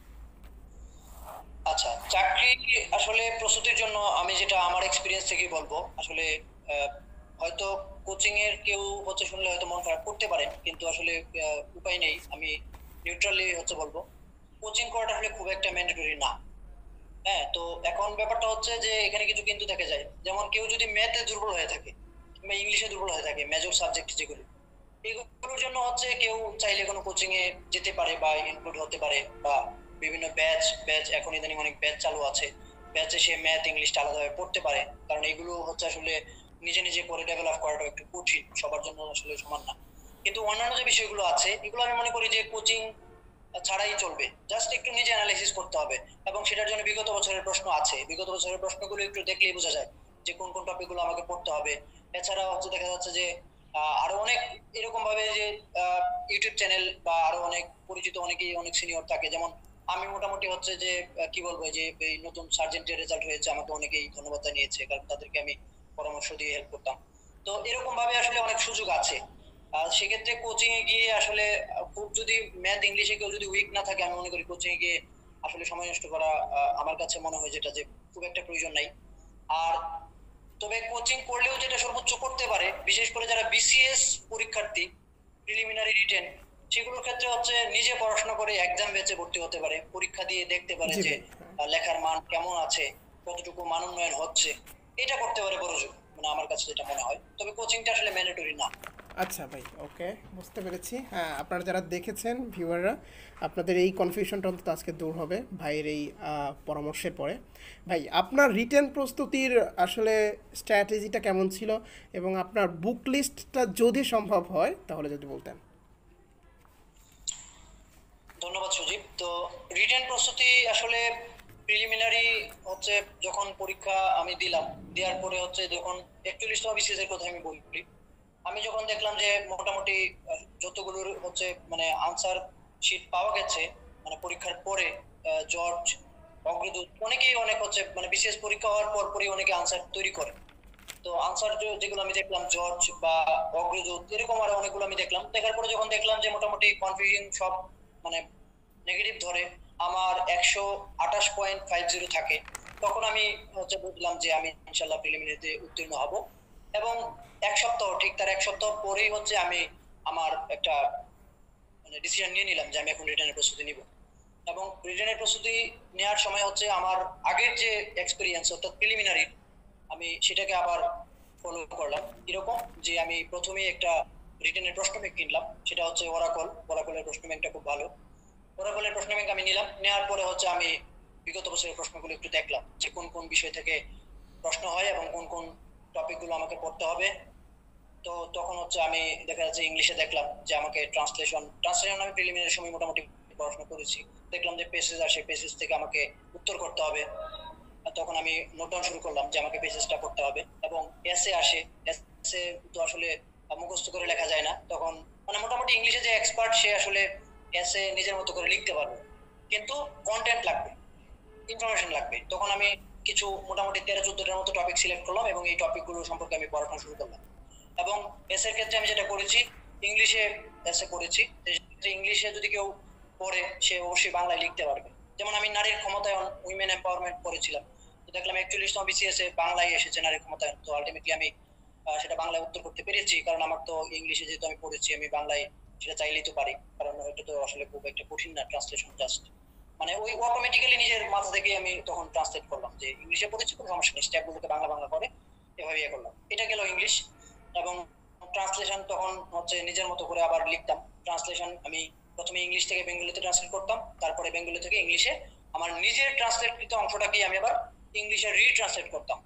আচ্ছা, চাকরি আসলে প্রস্তুতির জন্য আমি যেটা আমার এক্সপিরিয়েন্স থেকে বলবো, আসলে আহ, হয়তো কোচিং এর কেউ হচ্ছে শুনলে হয়তো মন খারাপ করতে পারেন, কিন্তু আসলে আহ, উপায় নেই, আমি নিউট্রালি হচ্ছে বলবো কোচিং করাটা আসলে খুব একটা ম্যান্ডেটরি না। হ্যাঁ, তো এখন ব্যাপারটা হচ্ছে যে এখানে কিছু কিন্তু দেখা যায়, যেমন কেউ যদি ম্যাথে দুর্বল হয়ে থাকে কিংবা ইংলিশে দুর্বল হয়ে থাকে, মেজর সাবজেক্ট যেগুলো, এগুলোর জন্য হচ্ছে কেউ চাইলে কোনো কোচিং এ যেতে পারে বা ইনক্লুড হতে পারে, বা বিভিন্ন ব্যাচ ব্যাচ এখন ইদানিং অনেক ব্যাচ চালু আছে, ব্যাচে সে ম্যাথ ইংলিশটা আলাদাভাবে পড়তে পারে। কারণ এগুলো হচ্ছে আসলে নিজে নিজে করে ডেভেলপ করাটা একটু কঠিন, সবার জন্য আসলে সমান না। কিন্তু অন্যান্য যে বিষয়গুলো আছে এগুলো আমি মনে করি যে কোচিং ছাড়াই চলবে, জাস্ট একটু নিজে অ্যানালাইসিস করতে হবে। এবং সেটার জন্য বিগত বছরের প্রশ্ন আছে, বিগত বছরের প্রশ্নগুলো একটু দেখলেই বোঝা যায় যে কোন কোন টপিক গুলো আমাকে পড়তে হবে। এছাড়া হচ্ছে দেখা যাচ্ছে যে আহ, আরো অনেক এরকম ভাবে যে ইউটিউব চ্যানেল বা আরো অনেক পরিচিত অনেকেই অনেক সিনিয়র থাকে, যেমন আমি মোটামুটি হচ্ছে যে আহ, কি বলবো, যে এই নতুন সার্জেন্টের রেজাল্ট হয়েছে, আমাকে অনেকেই ধন্যবাদ জানিয়েছে, কারণ তাদেরকে আমি পরামর্শ দিয়ে হেল্প করতাম। তো এরকম ভাবে আসলে অনেক সুযোগ আছে। আর সেক্ষেত্রে কোচিং এ গিয়ে আসলে আহ, খুব যদি ম্যাথ ইংলিশে কেউ যদি উইক না থাকে, আমি মনে করি কোচিং এ গিয়ে আসলে সময় নষ্ট করা আহ, আমার কাছে মনে হয় যেটা যে খুব একটা প্রয়োজন নাই। আর তবে কোচিং করলেও যেটা সর্বোচ্চ করতে পারে, বিশেষ করে যারা বিসিএস পরীক্ষার্থী, প্রিলিমিনারি রিটেন, সেগুলোর ক্ষেত্রে হচ্ছে নিজে পড়াশোনা করে এক্সাম বেচে ভর্তি হতে পারে, পরীক্ষা দিয়ে দেখতে পারে জি যে ভাই, হ্যাঁ। আহ, লেখার মান কেমন আছে, কতটুকু মান উন্নয়ন হচ্ছে, এটা করতে পারে বড় জোর, মানে আমার কাছে যেটা মনে হয়। তবে কোচিংটা আসলে ম্যান্ডেটরি না। আচ্ছা ভাই, ওকে, বুঝতে পেরেছি। হ্যাঁ, আপনারা যারা দেখেছেন ভিউয়াররা, আপনাদের এই কনফিউশনটা অন্তত আজকে দূর হবে ভাইয়ের এই আহ, পরামর্শের পরে। ভাই, আপনার রিটেন প্রস্তুতির আসলে স্ট্র্যাটেজিটা কেমন ছিল, এবং আপনার বুক লিস্টটা যদি সম্ভব হয় তাহলে যদি বলতেন। ধন্যবাদ সুজিব। তো রিটেন প্রস্তুতি আসলে প্রিলিমিনারি হচ্ছে যখন পরীক্ষা আমি দিলাম, দেওয়ার পরে হচ্ছে যখন একচল্লিশতম বিসিএস এর কথা আমি বলি, আমি যখন দেখলাম যে মোটামুটি আহ, যতগুলোর হচ্ছে মানে আনসার শিট পাওয়া গেছে, মানে পরীক্ষার পরে আহ, জর্জ, অগ্রদূত, অনেকেই অনেক হচ্ছে মানে বিসিএস পরীক্ষা হওয়ার পর পরই অনেকে আনসার তৈরি করে। তো আনসার যেগুলো আমি দেখলাম জর্জ বা অগ্রদূত, এরকম আরো অনেকগুলো আমি দেখলাম। দেখার পরে যখন দেখলাম যে মোটামুটি কনফিউজিং সব মানে নেগেটিভ ধরে আমার একশো আঠাশ পয়েন্ট ফাইভ জিরো থাকে, তখন আমি হচ্ছে বুঝলাম যে আমি ইনশাল্লাহ প্রিলিমিনারিতে উত্তীর্ণ হব। এবং এক সপ্তাহ, ঠিক তার এক সপ্তাহ পরেই হচ্ছে আমি আমার একটা মানে ডিসিশন নিয়ে নিলাম যে আমি এখন রিটার্নের প্রস্তুতি নিব। এবং রিটার্নের প্রস্তুতি নেওয়ার সময় হচ্ছে আমার আগের যে এক্সপিরিয়েন্স অর্থাৎ প্রিলিমিনারি, আমি সেটাকে আবার ফলো করলাম। এরকম যে আমি প্রথমেই একটা রিটেনের প্রশ্ন ব্যাংক কিনলাম, সেটা হচ্ছে ওরাকল। ওরাকলের প্রশ্ন ব্যাংকটা খুব ভালো। ওরাকলের প্রশ্ন ব্যাংক আমি নিলাম, নেওয়ার পরে হচ্ছে আমি বিগত বছরের প্রশ্নগুলো একটু দেখলাম যে কোন কোন বিষয় থেকে প্রশ্ন হয় এবং কোন কোন টপিকগুলো আমাকে পড়তে হবে। তো তখন হচ্ছে আমি দেখা যাচ্ছে ইংলিশে দেখলাম যে আমাকে ট্রান্সলেশন ট্রান্সলেশন আমি প্রিলিমিনারি সময় মোটামুটি পড়াশোনা করেছি, দেখলাম যে পেসেজ আসে, পেসেজ থেকে আমাকে উত্তর করতে হবে। আর তখন আমি নোট ডাউন শুরু করলাম যে আমাকে পেসেজটা পড়তে হবে। এবং এসে আসে, এসে তো আসলে মুখস্থ করে লেখা যায় না, তখন মানে মোটামুটি ইংলিশে যে এক্সপার্ট সে আসলে এসে নিজের মতো করে লিখতে পারবে, কিন্তু কন্টেন্ট লাগবে, ইনফরমেশন লাগবে। তখন আমি কিছু মোটামুটি তেরো চোদ্দটার মতো টপিক সিলেক্ট করলাম এবং এই টপিকগুলো সম্পর্কে আমি পড়াশোনা শুরু করলাম। এবং এসের ক্ষেত্রে আমি যেটা করেছি, ইংলিশে এসে করেছি। ইংলিশে যদি কেউ পড়ে সে অবশ্যই বাংলায় লিখতে পারবে। যেমন আমি নারীর ক্ষমতায়ন, উইমেন এম্পাওয়ারমেন্ট পড়েছিলাম, তো দেখলাম একচল্লিশতম বিসিএস এ বাংলায় এসেছে নারীর ক্ষমতায়ন। তো আলটিমেটলি আমি আহ, সেটা বাংলায় উত্তর করতে পেরেছি, কারণ আমার তো ইংলিশে যেহেতু আমি পড়েছি, আমি বাংলায় সেটা চাইলেই তো পারি, কারণ এটা তো আসলে খুব একটা কঠিন না ট্রান্সলেশন, জাস্ট মানে ওই অটোমেটিক্যালি নিজের মাথা থেকে আমি তখন ট্রান্সলেট করলাম যে ইংলিশে পড়েছি, কোনো সমস্যা নেই, স্টেপগুলোকে বাংলা বাংলা করে এভাবে ইয়ে করলাম। এটা গেল ইংলিশ। এবং ট্রান্সলেশন তখন হচ্ছে নিজের মতো করে আবার লিখতাম। ট্রান্সলেশন আমি প্রথমে ইংলিশ থেকে বেঙ্গলিতে ট্রান্সলেট করতাম, তারপরে বেঙ্গলি থেকে ইংলিশে আমার নিজের ট্রান্সলেটকৃত অংশটাকেই আমি আবার ইংলিশে রিট্রান্সলেট করতাম।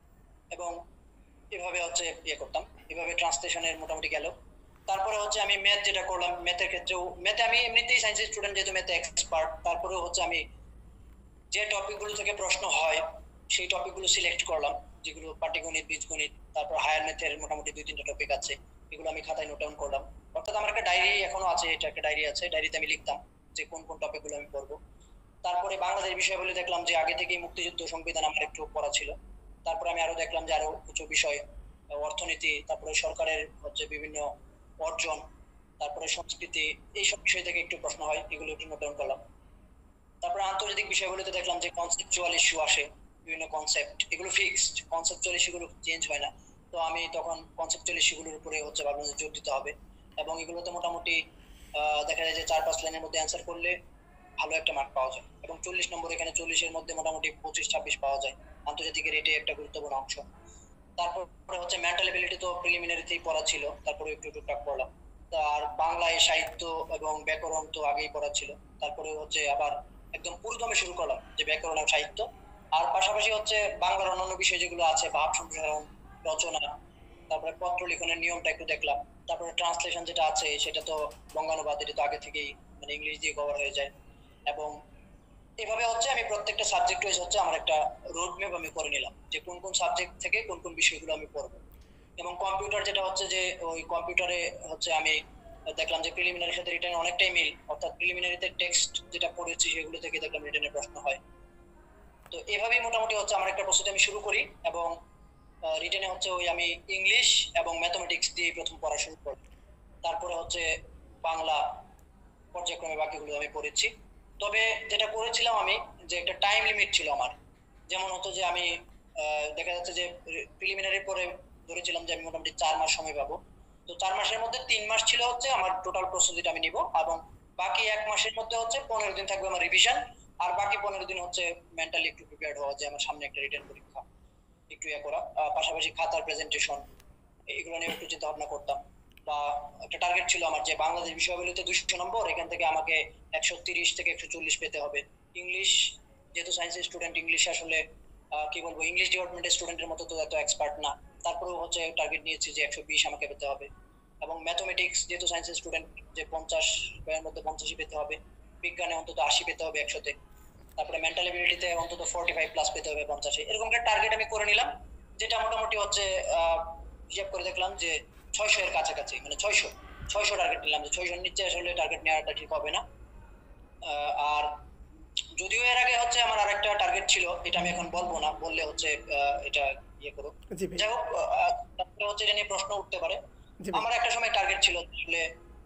এবং এভাবে হচ্ছে ইয়ে করতাম, এভাবে ট্রান্সলেশনের মোটামুটি গেল। তারপরে হচ্ছে আমি ম্যাথ যেটা করলাম, ম্যাথের ক্ষেত্রেও ম্যাথে আমি এমনিতেই সায়েন্সের স্টুডেন্ট, যেহেতু ম্যাথে এক্সপার্ট, তারপরেও হচ্ছে আমি যে টপিকগুলো থেকে প্রশ্ন হয় সেই টপিকগুলো সিলেক্ট করলাম, যেগুলো পাটিগণিত, বীজগণিত, তারপর হায়ার ম্যাথের মোটামুটি দুই তিনটা টপিক আছে, এগুলো আমি খাতায় নোট ডাউন করলাম। অর্থাৎ আমার একটা ডায়েরি এখনো আছে, এটা একটা ডায়েরি আছে, ডায়েরিতে আমি লিখতাম যে কোন কোন টপিকগুলো আমি পড়বো। তারপরে বাংলাদেশ বিষয় বলে দেখলাম যে আগে থেকেই মুক্তিযুদ্ধ সংবিধান আমার একটু পড়া ছিল। তারপরে আমি আরো দেখলাম যে আরো কিছু বিষয়, অর্থনীতি, তারপরে সরকারের হচ্ছে বিভিন্ন অর্জন, তারপরে সংস্কৃতি, এইসব বিষয় থেকে একটু প্রশ্ন হয়, এগুলো একটু নোট ডাউন করলাম। তারপরে আন্তর্জাতিক বিষয়গুলোতে দেখলাম যে কনসেপচুয়াল ইস্যু আসে, বিভিন্ন কনসেপ্ট, এগুলো ফিক্সড, কনসেপচুয়াল ইস্যুগুলো চেঞ্জ হয় না। তো আমি তখন কনসেপচুয়াল ইস্যুগুলোর উপরে হচ্ছে ভাবলাম যে জোর দিতে হবে। এবং এগুলোতে মোটামুটি আহ, দেখা যায় যে চার পাঁচ লাইনের মধ্যে অ্যান্সার করলে ভালো একটা মার্ক পাওয়া যায়। এবং চল্লিশ নম্বর, এখানে চল্লিশের মধ্যে মোটামুটি পঁচিশ ছাব্বিশ পাওয়া যায়, আন্তর্জাতিকের এটাই একটা গুরুত্বপূর্ণ অংশ। তারপরে হচ্ছে মেন্টাল এবিলিটি তো প্রিলিমিনারিতেই পড়া ছিল, তারপরে একটু টুকটাক পড়লাম। আর বাংলায় সাহিত্য এবং ব্যাকরণ তো আগেই পড়া ছিল, তারপরে হচ্ছে আবার একদম পুরোদমে শুরু করলাম যে ব্যাকরণ এবং সাহিত্য। আর পাশাপাশি হচ্ছে বাংলার অন্যান্য বিষয় যেগুলো আছে, ভাব সম্প্রসারণ, রচনা, তারপরে পত্র লিখনের নিয়মটা একটু দেখলাম। তারপরে ট্রান্সলেশন যেটা আছে সেটা তো বঙ্গানুবাদ, এটা তো আগে থেকেই মানে ইংলিশ দিয়ে কভার হয়ে যায়। এবং এভাবে হচ্ছে আমি প্রত্যেকটা সাবজেক্ট ওয়াইজ হচ্ছে আমার একটা রোড ম্যাপ আমি করে নিলাম যে কোন কোন সাবজেক্ট থেকে কোন কোন বিষয়গুলো আমি পড়বো। এবং কম্পিউটার যেটা হচ্ছে যে ওই কম্পিউটারে হচ্ছে আমি দেখলাম যে প্রিলিমিনারির সাথে রিটেনের অনেকটাই মিল, অর্থাৎ প্রিলিমিনারিতে টেক্সট যেটা পড়েছি সেগুলো থেকে দেখলাম রিটেনের প্রশ্ন হয়। তো এভাবেই মোটামুটি হচ্ছে আমার একটা প্রস্তুতি আমি শুরু করি। এবং রিটেনে হচ্ছে ওই আমি ইংলিশ এবং ম্যাথমেটিক্স দিয়ে প্রথম পড়া শুরু করি, তারপরে হচ্ছে বাংলা, পর্যায়ক্রমে বাকিগুলো আমি পড়েছি। তবে যেটা করেছিলাম আমি, যে একটা টাইম লিমিট ছিল আমার, যেমন হতো যে আমি আহ, দেখা যাচ্ছে যে প্রিলিমিনারি পরে ধরেছিলাম যে আমি মোটামুটি চার মাস সময় পাবো। তো চার মাসের মধ্যে তিন মাস ছিল হচ্ছে আমার টোটাল প্রস্তুতিটা আমি নিব, এবং বাকি এক মাসের মধ্যে হচ্ছে পনেরো দিন থাকবে আমার রিভিশন, আর বাকি পনেরো দিন হচ্ছে মেন্টালি একটু প্রিপেয়ার্ড হওয়া, যে আমার সামনে একটা রিটেন পরীক্ষা, একটু ইয়ে করা। আহ, পাশাপাশি খাতার প্রেজেন্টেশন এগুলো নিয়ে একটু চিন্তা ভাবনা করতাম। বা একটা টার্গেট ছিল আমার যে বাংলাদেশ বিষয়গুলিতে দুইশো নম্বর, এখান থেকে আমাকে একশো তিরিশ থেকে একশো চল্লিশ পেতে হবে। ইংলিশ, যেহেতু সায়েন্সের স্টুডেন্ট, ইংলিশ আসলে আহ, কি বলবো, ইংলিশ ডিপার্টমেন্টের স্টুডেন্টের মতো তো এত এক্সপার্ট না, তারপরেও হচ্ছে টার্গেট নিয়েছি যে একশো বিশ আমাকে পেতে হবে। এবং ম্যাথমেটিক্স, যেহেতু সায়েন্সের স্টুডেন্ট, যে পঞ্চাশ এর মধ্যে পঞ্চাশই পেতে হবে। বিজ্ঞানে অন্তত আশি পেতে হবে একশোতে। তারপরে মেন্টাল এবিলিটিতে অন্তত ফোর্টি ফাইভ প্লাস পেতে হবে পঞ্চাশে। এরকম একটা টার্গেট আমি করে নিলাম, যেটা মোটামুটি হচ্ছে আহ হিসাব করে দেখলাম যে ছয়শো এর কাছাকাছি, মানে ছয়শো ছয়শো টার্গেট নিলাম, যে ছয়শোর নিচে আসলে টার্গেট নেওয়াটা ঠিক হবে না। আহ, আর যদিও এর আগে হচ্ছে আমার আরেকটা টার্গেট ছিল, এটা আমি এখন বলবো না, বললে হচ্ছে আহ, এটা ইয়ে করো। জি ভাই। যাই হোক, আহ, তারপরে হচ্ছে এটা নিয়ে প্রশ্ন উঠতে পারে। জি ভাই। আমার একটা সময় টার্গেট ছিল আসলে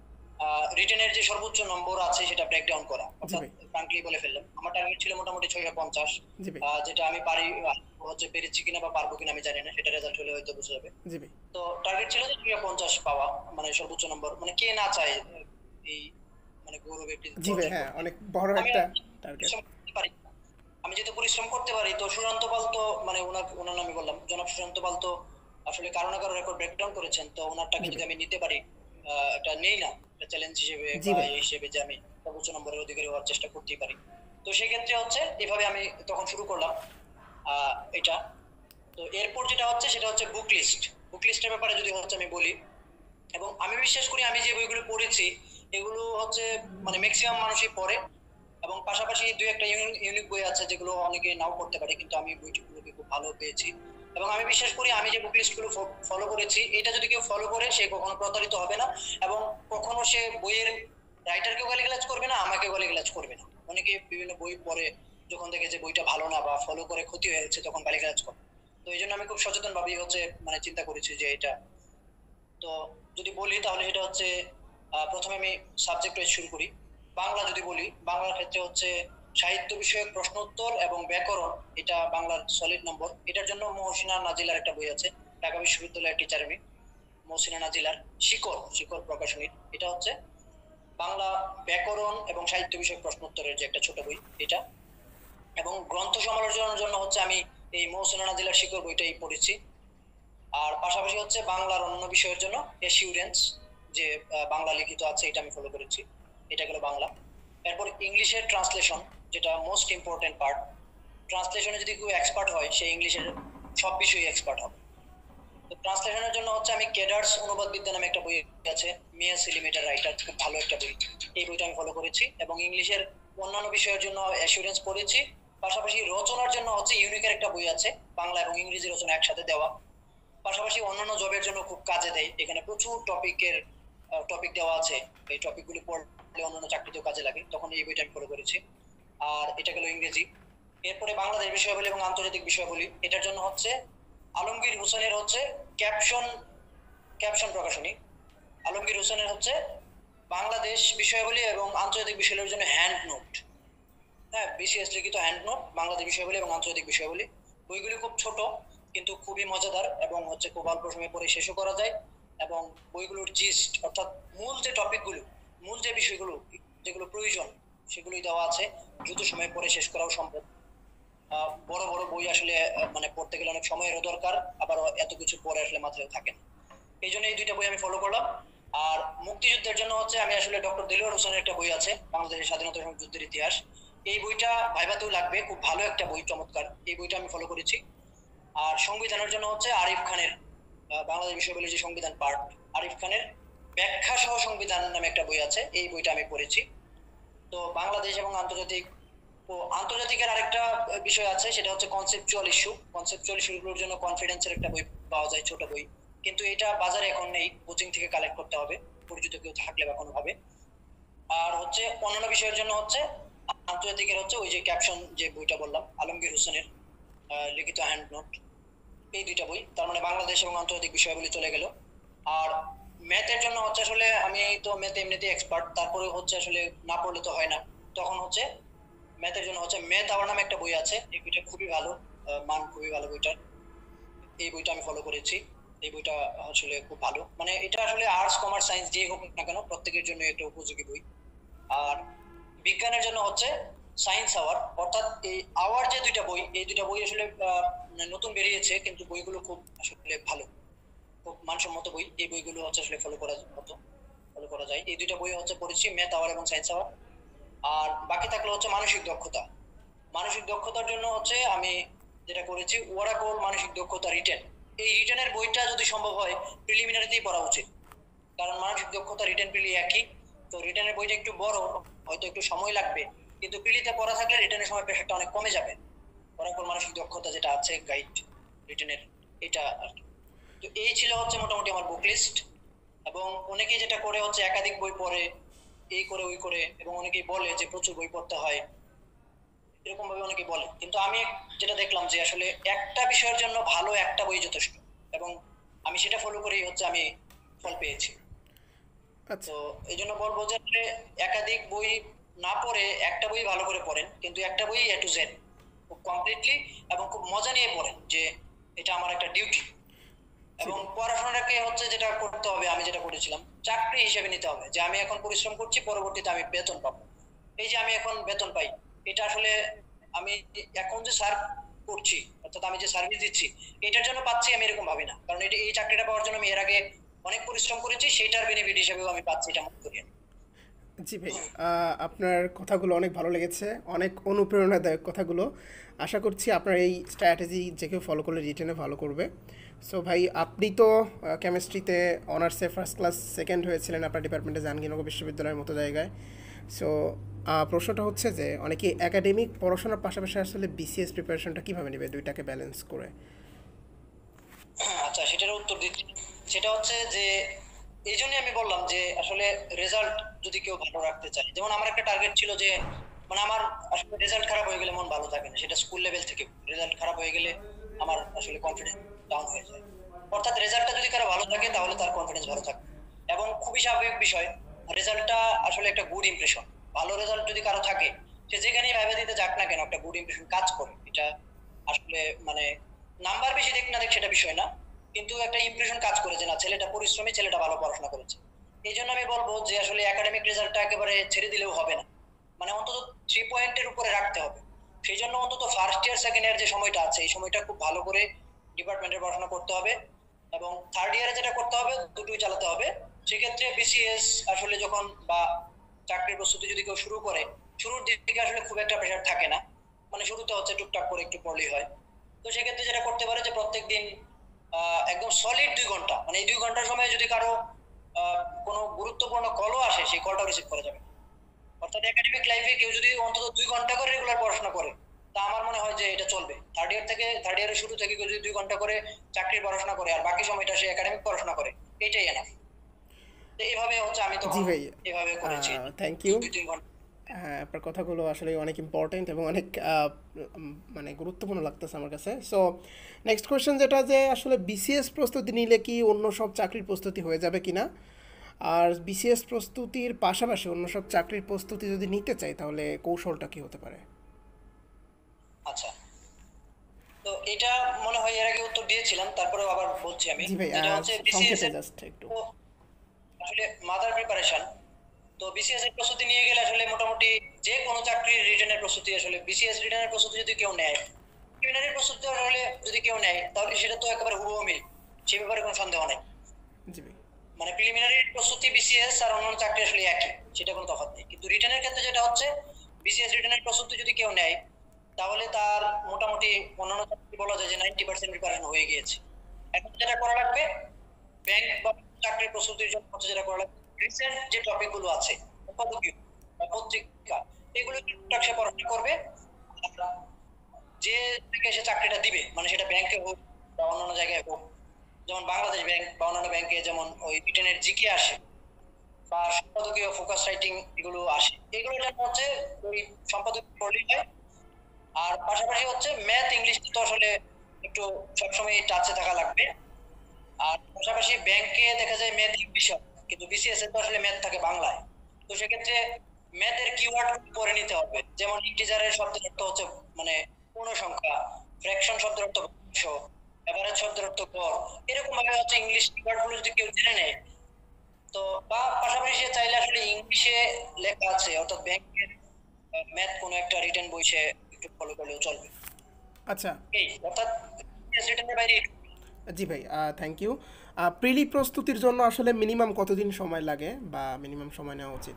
রিটেনের যে সর্বোচ্চ নম্বর আছে সেটা ব্রেকডাউন করা, জি অর্থাৎ ভাই। ফ্রাঙ্কলি বলে ফেললাম আমার টার্গেট ছিল মোটামুটি ছয়শো পঞ্চাশ। জি ভাই। আহ, যেটা আমি পারি, আহ, হচ্ছে পেরেছি কিনা বা পারবো কিনা আমি জানি না, সেটা রেজাল্ট হলে হয়তো বোঝা যাবে। জি ভাই। তো টার্গেট ছিল যে ছয়শো পঞ্চাশ পাওয়া, মানে সর্বোচ্চ নম্বর, মানে কে না চায় আহ, এই মানে গৌরবের জি ভাই, অর্জন হ্যাঁ, করতে। অনেক বড় আমি একটা টার্গেট। পরিশ্রম করতে পারি, আমি যেহেতু পরিশ্রম করতে পারি, তো সুশান্ত পাল তো মানে ওনার ওনার নামে বললাম, জনাব সুশান্ত পাল তো আসলে কারো না কারো রেকর্ড ব্রেকডাউন করেছেন, তো ওনারটাকে জি যদি ভাই। আমি নিতে পারি, আহ, এটা নেই না চ্যালেঞ্জ হিসেবে জি বা ভাই। এই হিসেবে যে আমি সর্বোচ্চ নম্বরের অধিকারী হওয়ার চেষ্টা করতেই পারি। তো সেক্ষেত্রে হচ্ছে এভাবে আমি তখন শুরু করলাম আহ এটা। তো এরপর যেটা হচ্ছে সেটা হচ্ছে বুক লিস্ট। বুক লিস্টের ব্যাপারে যদি হচ্ছে আমি বলি, এবং আমি বিশ্বাস করি আমি যে বইগুলো পড়েছি এগুলো হচ্ছে মানে ম্যাক্সিমাম মানুষই পড়ে, এবং পাশাপাশি দুই একটা ইউনিক বই আছে যেগুলো অনেকে নাও পড়তে পারে, কিন্তু আমি বইগুলোকে খুব ভালো পেয়েছি। এবং আমি বিশ্বাস করি আমি যে বুক লিস্ট গুলো ফলো করেছি, এটা যদি কেউ ফলো করে সে কখনো প্রতারিত হবে না, এবং কখনো সে বইয়ের রাইটারকেও গালিগালাজ করবে না, আমাকেও গালিগালাজ করবে না। অনেকে বিভিন্ন বই পড়ে যখন দেখে যে বইটা ভালো না বা ফলো করে ক্ষতি হয়েছে তখন গালিগালাজ করে। তো এই জন্য আমি খুব সচেতন ভাবেই হচ্ছে মানে চিন্তা করেছি যে এটা। তো যদি বলি তাহলে সেটা হচ্ছে আহ, প্রথমে আমি সাবজেক্ট ওয়াইজ শুরু করি। বাংলা যদি বলি, বাংলার ক্ষেত্রে হচ্ছে সাহিত্য বিষয়ক প্রশ্নোত্তর এবং ব্যাকরণ, এটা বাংলার সলিড নম্বর। এটার জন্য মহসিনা নাজিলার একটা বই আছে, ঢাকা বিশ্ববিদ্যালয়ের টিচার আমি, মহসিনা নাজিলার শিকড়, শিকড় প্রকাশনীর। এটা হচ্ছে বাংলা ব্যাকরণ এবং সাহিত্য বিষয়ক প্রশ্নোত্তরের যে একটা ছোট বই এটা। এবং গ্রন্থ সমালোচনার জন্য হচ্ছে আমি এই মহসিনা নাজিলার শিকড় বইটাই পড়েছি। আর পাশাপাশি হচ্ছে বাংলার অন্য বিষয়ের জন্য এসিউরেন্স, যে আহ, বাংলা লিখিত আছে, এটা আমি ফলো করেছি। এটা গেল বাংলা। এরপর ইংলিশের ট্রান্সলেশন, যেটা মোস্ট ইম্পর্টেন্ট পার্ট। ট্রান্সলেশনে যদি কেউ এক্সপার্ট হয় সে ইংলিশের সব বিষয়ে এক্সপার্ট হবে। তো ট্রান্সলেশনের জন্য হচ্ছে আমি কেডার্স অনুবাদ বিদ্যা নামে একটা বই আছে, মিয়া সেলিম এটার রাইটার, খুব ভালো একটা বই। এই বইটা আমি ফলো করেছি। এবং ইংলিশের অন্যান্য বিষয়ের জন্য অ্যাসুরেন্স পড়েছি। পাশাপাশি রচনার জন্য হচ্ছে ইউনিকের একটা বই আছে, বাংলা এবং ইংরেজি রচনা একসাথে দেওয়া। পাশাপাশি অন্যান্য জবের জন্য খুব কাজে দেয়, এখানে প্রচুর টপিকের টপিক দেওয়া আছে, এই টপিকগুলি পড়লে অন্যান্য চাকরিতেও কাজে লাগে, তখন এই বইটা আমি ফলো করেছি। আর এটা গেল ইংরেজি। এরপরে বাংলাদেশ বিষয়াবলী এবং আন্তর্জাতিক বিষয়াবলী, এটার জন্য হচ্ছে আলমগীর হোসেনের হচ্ছে ক্যাপশন, ক্যাপশন প্রকাশনী। আলমগীর হোসেনের হচ্ছে বাংলাদেশ বিষয়াবলী এবং আন্তর্জাতিক বিষয়াবলীর জন্য হ্যান্ড নোট, হ্যাঁ, বিসিএস লিখিত হ্যান্ড নোট, বাংলাদেশ বিষয়াবলী এবং আন্তর্জাতিক বিষয়াবলী। বইগুলি খুব ছোট কিন্তু খুবই মজাদার, এবং হচ্ছে খুব অল্প সময় পরে শেষও করা যায়। এবং বইগুলোর জিস্ট, অর্থাৎ মূল যে টপিকগুলো, মূল যে বিষয়গুলো যেগুলো প্রয়োজন সেগুলোই দেওয়া আছে, দ্রুত সময় পরে শেষ করাও সম্ভব। আহ, বড় বড় বই আসলে আহ, মানে পড়তে গেলে অনেক সময়েরও দরকার, আবার এত কিছু পড়ে আসলে মাথায় থাকে না। এই জন্য এই দুইটা বই আমি ফলো করলাম। আর মুক্তিযুদ্ধের জন্য হচ্ছে আমি আসলে ডক্টর দেলোয়ার হোসেনের একটা বই আছে, বাংলাদেশের স্বাধীনতা সংগ্রাম যুদ্ধের ইতিহাস। এই বইটা ভাইভাতেও লাগবে, খুব ভালো একটা বই, চমৎকার। এই বইটা আমি ফলো করেছি। আর সংবিধানের জন্য হচ্ছে আরিফ খানের আহ, বাংলাদেশ বিশ্ববিদ্যালয়ের যে সংবিধান পার্ট, আরিফ খানের ব্যাখ্যা সহ সংবিধান নামে একটা বই আছে, এই বইটা আমি পড়েছি। তো বাংলাদেশ এবং আন্তর্জাতিক, ও আন্তর্জাতিকের আরেকটা বিষয় আছে, সেটা হচ্ছে কনসেপচুয়াল ইস্যু। কনসেপচুয়াল ইস্যুগুলোর জন্য কনফিডেন্সের একটা বই পাওয়া যায়, ছোট বই, কিন্তু এটা বাজারে এখন নেই, কোচিং থেকে কালেক্ট করতে হবে পরিচিত কেউ থাকলে বা কোনোভাবে। আর হচ্ছে অন্যান্য বিষয়ের জন্য হচ্ছে আন্তর্জাতিকের হচ্ছে ওই যে ক্যাপশন যে বইটা বললাম, আলমগীর হোসেনের আহ, লিখিত হ্যান্ড নোট, এই দুইটা বই। তার মানে বাংলাদেশ এবং আন্তর্জাতিক বিষয়গুলি চলে গেল। আর ম্যাথের জন্য হচ্ছে আসলে আমি তো ম্যাথে এমনিতেই এক্সপার্ট, তারপরে হচ্ছে আসলে না পড়লে তো হয় না, তখন হচ্ছে ম্যাথের জন্য হচ্ছে ম্যাথ আওয়ার নামে একটা বই আছে, এই বইটা খুবই ভালো। আহ, মান খুবই ভালো বইটার। এই বইটা আমি ফলো করেছি। এই বইটা আসলে খুব ভালো, মানে এটা আসলে আর্টস কমার্স সায়েন্স যে হোক না কেন প্রত্যেকের জন্য একটা উপযোগী বই। আর বিজ্ঞানের জন্য হচ্ছে সায়েন্স আওয়ার, অর্থাৎ এই আওয়ার যে দুইটা বই, এই দুইটা বই আসলে আহ, নতুন বেরিয়েছে, কিন্তু বইগুলো খুব আসলে ভালো, খুব মানসম্মত বই। এই বইগুলো হচ্ছে আসলে ফলো করার মতো, ফলো করা যায়। এই দুইটা বই হচ্ছে পড়েছি, ম্যাথ আওয়ার এবং সায়েন্স আওয়ার। আর বাকি থাকলো হচ্ছে মানসিক দক্ষতা। মানসিক দক্ষতার জন্য হচ্ছে আমি যেটা করেছি, ওরাকল মানসিক দক্ষতা রিটেন। এই রিটেনের বইটা যদি সম্ভব হয় প্রিলিমিনারিতেই পড়া উচিত, কারণ মানসিক দক্ষতা রিটেন প্রিলি একই। তো রিটেনের বইটা একটু বড়, হয়তো একটু সময় লাগবে, কিন্তু প্রিলিতে পড়া থাকলে রিটেনের সময় প্রেশারটা অনেক কমে যাবে। ওরাকল মানসিক দক্ষতা যেটা আছে গাইড রিটেনের, এটা আর কি। তো এই ছিল হচ্ছে মোটামুটি আমার বুক লিস্ট। এবং অনেকেই যেটা করে হচ্ছে একাধিক বই পড়ে, এই করে ওই করে, এবং অনেকেই বলে যে প্রচুর বই পড়তে হয়, এরকম ভাবে অনেকে বলে। কিন্তু আমি যেটা দেখলাম যে আসলে একটা বিষয়ের জন্য ভালো একটা বই যথেষ্ট, এবং আমি সেটা ফলো করেই হচ্ছে আমি ফল পেয়েছি। আচ্ছা। তো এই জন্য বলবো যে আসলে একাধিক বই না পড়ে একটা বই ভালো করে পড়েন, কিন্তু একটা বই এ টু জেড খুব কমপ্লিটলি এবং খুব মজা নিয়ে পড়েন, যে এটা আমার একটা ডিউটি। এবং পড়াশোনাটাকে হচ্ছে যেটা করতে হবে, আমি যেটা করেছিলাম চাকরি হিসেবে নিতে হবে, যে আমি এখন পরিশ্রম করছি, পরবর্তীতে আমি বেতন পাবো। এই যে আমি এখন বেতন পাই, এটা আসলে আমি এখন যে সার্ভ করছি, অর্থাৎ আমি যে সার্ভিস দিচ্ছি, এটার জন্য পাচ্ছি আমি এরকম ভাবি না, কারণ এটা এই চাকরিটা পাওয়ার জন্য আমি এর আগে অনেক পরিশ্রম করেছি, সেইটার বেনিফিট হিসেবেও আমি পাচ্ছি, এটা মনে করি আমি। জি ভাই, আহ, আপনার কথাগুলো অনেক ভালো লেগেছে, অনেক অনুপ্রেরণাদায়ক কথাগুলো। আশা করছি আপনার এই স্ট্র্যাটেজি যে কেউ ফলো করলে রিটেনে ভালো করবে। সো ভাই, আপনি তো কেমিস্ট্রিতে অনার্সে ফার্স্ট ক্লাস সেকেন্ড হয়েছিলেন আপনার ডিপার্টমেন্টে জাহাঙ্গীরনগর বিশ্ববিদ্যালয়ের মতো জায়গায়। সো প্রশ্নটা হচ্ছে যে অনেকে একাডেমিক পড়াশোনার পাশাপাশি আসলে বিসিএস প্রিপারেশনটা কীভাবে নেবে দুইটাকে ব্যালেন্স করে? আচ্ছা, সেটার উত্তর দিচ্ছি। সেটা হচ্ছে যে এই জন্যই আমি বললাম যে আসলে রেজাল্ট যদি কেউ ভালো রাখতে চায়, যেমন আমার একটা টার্গেট ছিল যে মানে আমার আসলে রেজাল্ট খারাপ হয়ে গেলে মন ভালো থাকে না, সেটা স্কুল লেভেল থেকে। রেজাল্ট খারাপ হয়ে গেলে আমার আসলে কনফিডেন্স ডাউন হয়ে যায়। অর্থাৎ রেজাল্টটা যদি কারো ভালো থাকে তাহলে তার কনফিডেন্স ভালো থাকে, এবং খুবই স্বাভাবিক বিষয়। রেজাল্টটা আসলে একটা গুড ইমপ্রেশন। ভালো রেজাল্ট যদি কারো থাকে, সে যেখানেই ভাইবা দিতে যাক না কেন একটা গুড ইমপ্রেশন কাজ করে। এটা আসলে মানে নাম্বার বেশি দেখ না দেখ সেটা বিষয় না, কিন্তু একটা ইমপ্রেশন কাজ করে যে না, ছেলেটা পরিশ্রমী, ছেলেটা ভালো পড়াশোনা করেছে। এই জন্য আমি বলবো যে আসলে একাডেমিক রেজাল্টটা একেবারে ছেড়ে দিলেও হবে না, মানে অন্তত থ্রি পয়েন্টের উপরে রাখতে হবে। সেই জন্য অন্তত ফার্স্ট ইয়ার সেকেন্ড ইয়ার যে সময়টা আছে, এই সময়টা খুব ভালো করে ডিপার্টমেন্টের পড়াশোনা করতে হবে, এবং থার্ড ইয়ারে যেটা করতে হবে দুটোই চালাতে হবে। সেক্ষেত্রে বিসিএস আসলে যখন বা চাকরির প্রস্তুতি যদি কেউ শুরু করে, শুরুর দিকে আসলে খুব একটা প্রেশার থাকে না, মানে শুরুতে হচ্ছে টুকটাক করে একটু পড়লেই হয়। তো সেক্ষেত্রে যেটা করতে পারে যে প্রত্যেক দিন একদম সলিড দুই ঘন্টা, মানে এই দুই ঘন্টার সময় যদি কারো কোনো গুরুত্বপূর্ণ কলও আসে, সেই কলটাও রিসিভ করা যাবে। অর্থাৎ একাডেমিক লাইফে কেউ যদি অন্তত দুই ঘন্টা করে রেগুলার পড়াশোনা করে, তা আমার মনে হয় যে এটা চলবে। থার্ড ইয়ার থেকে থার্ড ইয়ারের শুরু থেকে কেউ যদি দুই ঘন্টা করে চাকরির পড়াশোনা করে, আর বাকি সময়টা সে একাডেমিক পড়াশোনা করে, এটাই এনাফ। তো এইভাবে হচ্ছে আমি জি তখন ভাই, এভাবে করেছি থ্যাংক ইউ। দুই তিন ঘন্টা। হ্যাঁ, আপনার কথাগুলো আসলে অনেক ইম্পর্টেন্ট এবং অনেক আহ, উম, মানে গুরুত্বপূর্ণ লাগতেছে আমার কাছে। সো নেক্সট কোয়েশ্চেন যেটা, যে আসলে বিসিএস প্রস্তুতি নিলে কি অন্য সব চাকরির প্রস্তুতি হয়ে যাবে কিনা, আর বিসিএস প্রস্তুতির পাশাপাশি অন্য সব চাকরির প্রস্তুতি যদি নিতে চাই তাহলে কৌশলটা কি হতে পারে? আচ্ছা, তো এটা মনে হয় এর আগে উত্তর দিয়েছিলাম, তারপরেও আবার বলছি আমি। জি ভাই, এটা আহ, হচ্ছে বিসিএস সংক্ষেপে এর জাস্ট একটু। আসলে মাদার প্রিপারেশন। তো বিসিএস এর প্রস্তুতি নিয়ে গেলে আসলে মোটামুটি যে কোনো চাকরির রিটেনের প্রস্তুতি, আসলে বিসিএস রিটেনের প্রস্তুতি যদি কেউ নেয়, প্রিলিমিনারি প্রস্তুতি আসলে যদি কেউ নেয়, তাহলে সেটা তো একেবারে হুবহু মিল, সে ব্যাপারে কোনো সন্দেহ নেই। জি ভাই। মানে প্রিলিমিনারি প্রস্তুতি বিসিএস আর অন্যান্য চাকরি আসলে একই, সেটা কোনো তফাৎ নেই। কিন্তু রিটেনের ক্ষেত্রে যেটা হচ্ছে, বিসিএস রিটেনের প্রস্তুতি যদি কেউ নেয়, তাহলে তার মোটামুটি অন্যান্য চাকরি বলা যায় যে নাইনটি পার্সেন্ট প্রিপারেশন হয়ে গিয়েছে। এখন যেটা করা লাগবে, ব্যাংক বা চাকরির প্রস্তুতির জন্য হচ্ছে যেটা করা লাগবে, রিসেন্ট যে টপিক গুলো আছে, উপযোগী বা পত্রিকা, এগুলো টুকটাক সে পড়াশোনা করবে। আর যে থেকে সে চাকরিটা দিবে, মানে সেটা ব্যাংকে হোক বা অন্যান্য জায়গায় হোক, যেমন বাংলাদেশ ব্যাংক বা অন্যান্য ব্যাংকে যেমন ওই রিটেনের জিকে আসে বা সম্পাদকীয় ফোকাস রাইটিং এগুলো আসে, এগুলো যেন হচ্ছে ওই সম্পাদক পড়লেই হয়। আর পাশাপাশি হচ্ছে ম্যাথ ইংলিশ তো আসলে একটু সবসময় টাচে থাকা লাগবে। আর পাশাপাশি ব্যাংকে দেখা যায় ম্যাথ ইংলিশ, কিন্তু বিসিএস এ তো আসলে ম্যাথ থাকে বাংলায়। তো সেক্ষেত্রে ম্যাথের কিওয়ার্ড পরে নিতে হবে, যেমন ইন্টিজারের শব্দের অর্থ হচ্ছে মানে পূর্ণ সংখ্যা, ফ্র্যাকশন শব্দের অর্থ অংশ, এভারেজ শব্দের অর্থ গড়, এরকম ভাবে হচ্ছে ইংলিশ ওয়ার্ডগুলো যদি কেউ জেনে নেয়, তো বা পাশাপাশি সে চাইলে আসলে ইংলিশে লেখা আছে অর্থাৎ ব্যাংকের ম্যাথ কোনো একটা রিটেন বই সে একটু ফলো করলেও চলবে। আচ্ছা। এই অর্থাৎ রিটেনের বাইরে জি ভাই, থ্যাংক ইউ। প্রিলি প্রস্তুতির জন্য আসলে মিনিমাম কতদিন সময় লাগে বা মিনিমাম সময় নেওয়া উচিত?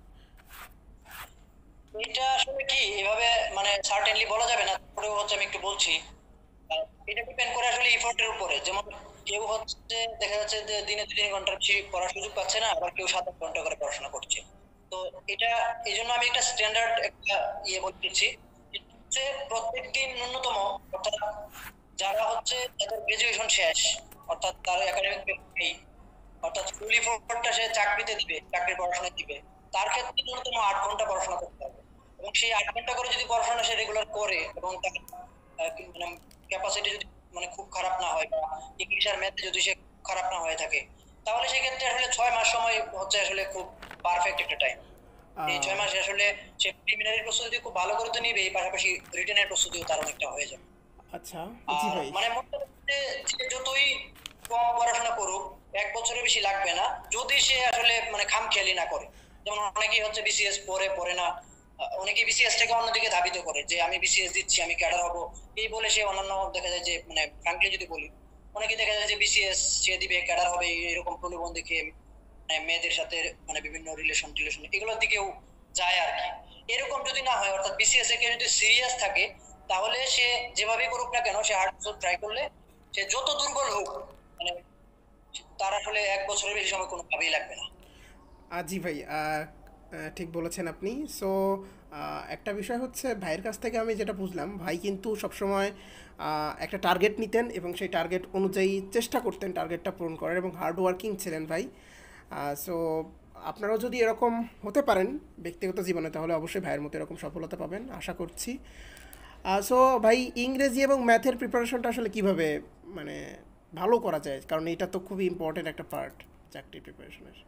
এটা আসলে কি এভাবে মানে সার্টেনলি বলা যাবে না, তারপরেও হচ্ছে আমি একটু বলছি। আহ, এটা ডিপেন্ড করে আসলে এফোর্টের উপরে। যেমন কেউ হচ্ছে দেখা যাচ্ছে যে দিনে দুই তিন ঘন্টার বেশি পড়ার সুযোগ পাচ্ছে না, আবার কেউ সাত আট ঘন্টা করে পড়াশোনা করছে। তো এটা এই জন্য আমি একটা স্ট্যান্ডার্ড একটা ইয়ে বলে দিচ্ছি, যে প্রত্যেকদিন ন্যূনতম, অর্থাৎ যারা হচ্ছে যাদের গ্রাজুয়েশন শেষ, অর্থাৎ তার একাডেমিক নেই, অর্থাৎ ফুল এফোর্টটা সে চাকরিতে দিবে, চাকরির পড়াশোনা দিবে, তার ক্ষেত্রে ন্যূনতম আট ঘন্টা পড়াশোনা করতে হবে। এবং সেই আট ঘন্টা করে যদি পড়াশোনা সে রেগুলার করে এবং তার আহ, কি মানে ক্যাপাসিটি যদি মানে খুব খারাপ না হয় বা ইংলিশ আর ম্যাথে যদি সে খুব খারাপ না হয়ে থাকে, তাহলে সেক্ষেত্রে আসলে ছয় মাস সময় হচ্ছে আসলে খুব পারফেক্ট একটা টাইম। এই ছয় মাসে আসলে সে প্রিলিমিনারি প্রস্তুতি খুব ভালো করে তো নিবে, এই পাশাপাশি রিটেনের প্রস্তুতিও তার অনেকটা হয়ে যাবে। আচ্ছা। জি আর ভাই। মানে মোট কথা হচ্ছে যে যতই কম পড়াশোনা করুক, এক বছরের বেশি লাগবে না যদি সে আসলে মানে খামখেয়ালি না করে। যেমন অনেকেই হচ্ছে বিসিএস পড়ে পড়ে না, আহ, অনেকেই বিসিএস থেকে অন্যদিকে ধাবিত করে যে আমি বিসিএস দিচ্ছি, আমি ক্যাডার হবো, এই বলে সে অন্যান্য দেখা যায় যে মানে ফ্রাঙ্কলি যদি বলি, অনেকে দেখা যায় যে বিসিএস সে দিবে, ক্যাডার হবে, এরকম প্রলোভন দেখে মানে মেয়েদের সাথে মানে বিভিন্ন রিলেশন টিলেশন এগুলোর দিকেও যায় আর কি। এরকম যদি না হয়, অর্থাৎ বিসিএস এ কেউ যদি সিরিয়াস থাকে, তাহলে সে যেভাবেই করুক না কেন, সে হার্ড ট্রাই করলে সে যত দুর্বল হোক, মানে তার আসলে এক বছরের বেশি সময় কোনোভাবেই লাগবে না। আহ, জি ভাই, আহ, আহ, ঠিক বলেছেন আপনি। সো একটা বিষয় হচ্ছে ভাইয়ের কাছ থেকে আমি যেটা বুঝলাম, ভাই কিন্তু সবসময় আহ, একটা টার্গেট নিতেন এবং সেই টার্গেট অনুযায়ী চেষ্টা করতেন টার্গেটটা পূরণ করার, এবং হার্ড ওয়ার্কিং ছিলেন ভাই। সো আপনারাও যদি এরকম হতে পারেন ব্যক্তিগত জীবনে, তাহলে অবশ্যই ভাইয়ের মতো এরকম সফলতা পাবেন আশা করছি। সো ভাই, ইংরেজি এবং ম্যাথের প্রিপারেশনটা আসলে কিভাবে মানে ভালো করা যায়, কারণ এটা তো খুবই ইম্পর্টেন্ট একটা পার্ট চাকরি প্রিপারেশনের।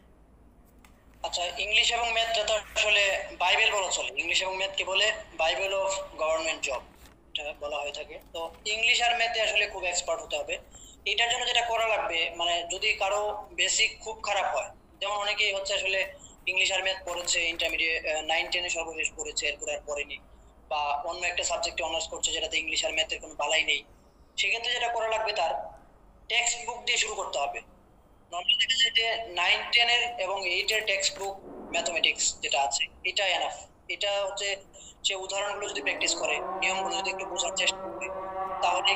আচ্ছা, ইংলিশ এবং ম্যাথটা তো আসলে বাইবেল বলা চলে। ইংলিশ এবং ম্যাথকে বলে বাইবেল অফ গভর্নমেন্ট জব, এটা বলা হয়ে থাকে। তো ইংলিশ আর ম্যাথে আসলে খুব এক্সপার্ট হতে হবে। এটার জন্য যেটা করা লাগবে, মানে যদি কারো বেসিক খুব খারাপ হয়, যেমন অনেকেই হচ্ছে আসলে ইংলিশ আর ম্যাথ পড়েছে ইন্টারমিডিয়েট নাইন টেনে সর্বশেষ পড়েছে, এরপরে আর পড়েনি, বা অন্য একটা সাবজেক্টে অনার্স করছে যেটাতে ইংলিশ আর ম্যাথের কোনো বালাই নেই, সেক্ষেত্রে যেটা করা লাগবে তার টেক্সট বুক দিয়ে শুরু করতে হবে। নর্মালি দেখা যায় যে নাইন টেনের এবং এইটের টেক্সট বুক ম্যাথমেটিক্স যেটা আছে এটা এনাফ। এটা হচ্ছে সে উদাহরণগুলো যদি প্র্যাকটিস করে, নিয়মগুলো যদি একটু বোঝার চেষ্টা করে, তাহলে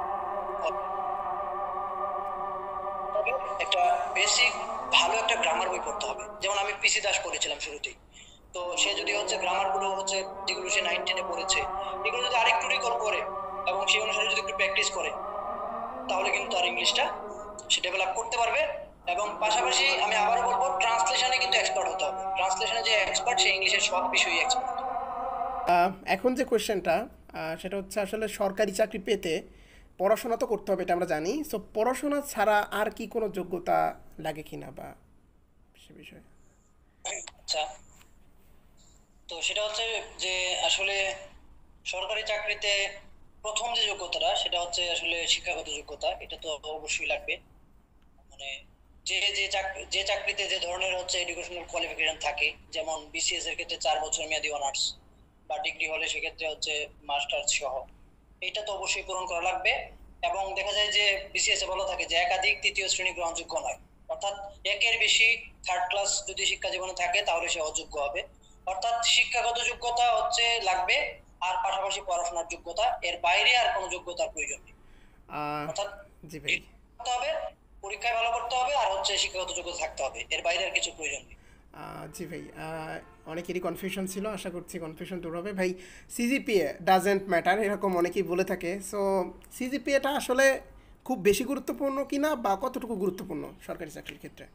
তবে একটা বেসিক ভালো একটা গ্রামার বই পড়তে হবে। যেমন আমি পিসি দাস পড়েছিলাম শুরুতেই, তো সে যদি হচ্ছে গ্রামার গুলো হচ্ছে যেগুলো সে নাইন টেনে পড়েছে, এগুলো যদি আরেকটু রিকল করে এবং সেই অনুসারে যদি একটু প্র্যাকটিস করে, তাহলে কিন্তু তার ইংলিশটা সে ডেভেলপ করতে পারবে। এবং পাশাপাশি আমি আবারও বলবো, ট্রান্সলেশনে কিন্তু এক্সপার্ট হতে হবে। ট্রান্সলেশনে যে এক্সপার্ট, সে ইংলিশের সব বিষয়ে এক্সপার্ট। আহ, এখন যে কোয়েশ্চেনটা, সেটা হচ্ছে আসলে সরকারি চাকরি পেতে পড়াশোনা তো করতে হবে, এটা আমরা জানি। সো পড়াশোনা ছাড়া আর কি কোনো যোগ্যতা লাগে কিনা বা সে বিষয়ে। আচ্ছা, তো সেটা হচ্ছে যে আসলে সরকারি চাকরিতে প্রথম যে যোগ্যতাটা, সেটা হচ্ছে আসলে শিক্ষাগত যোগ্যতা। এটা তো অবশ্যই লাগবে। মানে যে যে চাকরি যে চাকরিতে যে ধরনের হচ্ছে এডুকেশনাল কোয়ালিফিকেশন থাকে, যেমন বিসিএস এর ক্ষেত্রে চার বছর মেয়াদী অনার্স, বা ডিগ্রি হলে সেক্ষেত্রে হচ্ছে মাস্টার্স সহ, এটা তো অবশ্যই পূরণ করা লাগবে। এবং দেখা যায় যে বিসিএস এ বলা থাকে যে একাধিক তৃতীয় শ্রেণী গ্রহণযোগ্য নয়, অর্থাৎ একের বেশি থার্ড ক্লাস যদি শিক্ষা জীবনে থাকে তাহলে সে অযোগ্য হবে। অর্থাৎ শিক্ষাগত যোগ্যতা হচ্ছে লাগবে, আর পাশাপাশি পড়াশোনার যোগ্যতা, এর বাইরে আর কোনো যোগ্যতার প্রয়োজন নেই। আহ, অর্থাৎ জি ভাই। করতে হবে, পরীক্ষায় ভালো করতে হবে, আর হচ্ছে শিক্ষাগত যোগ্যতা থাকতে হবে, এর বাইরে আর কিছু প্রয়োজন নেই। আহ, জি ভাই, আহ, অনেকেরই কনফিউশন ছিল, আশা করছি কনফিউশন দূর হবে ভাই। সিজিপিএ ডাজেন্ট ম্যাটার এরকম অনেকেই বলে থাকে। সো সিজিপিএটা আসলে খুব বেশি গুরুত্বপূর্ণ কিনা বা কতটুকু গুরুত্বপূর্ণ সরকারি চাকরির ক্ষেত্রে?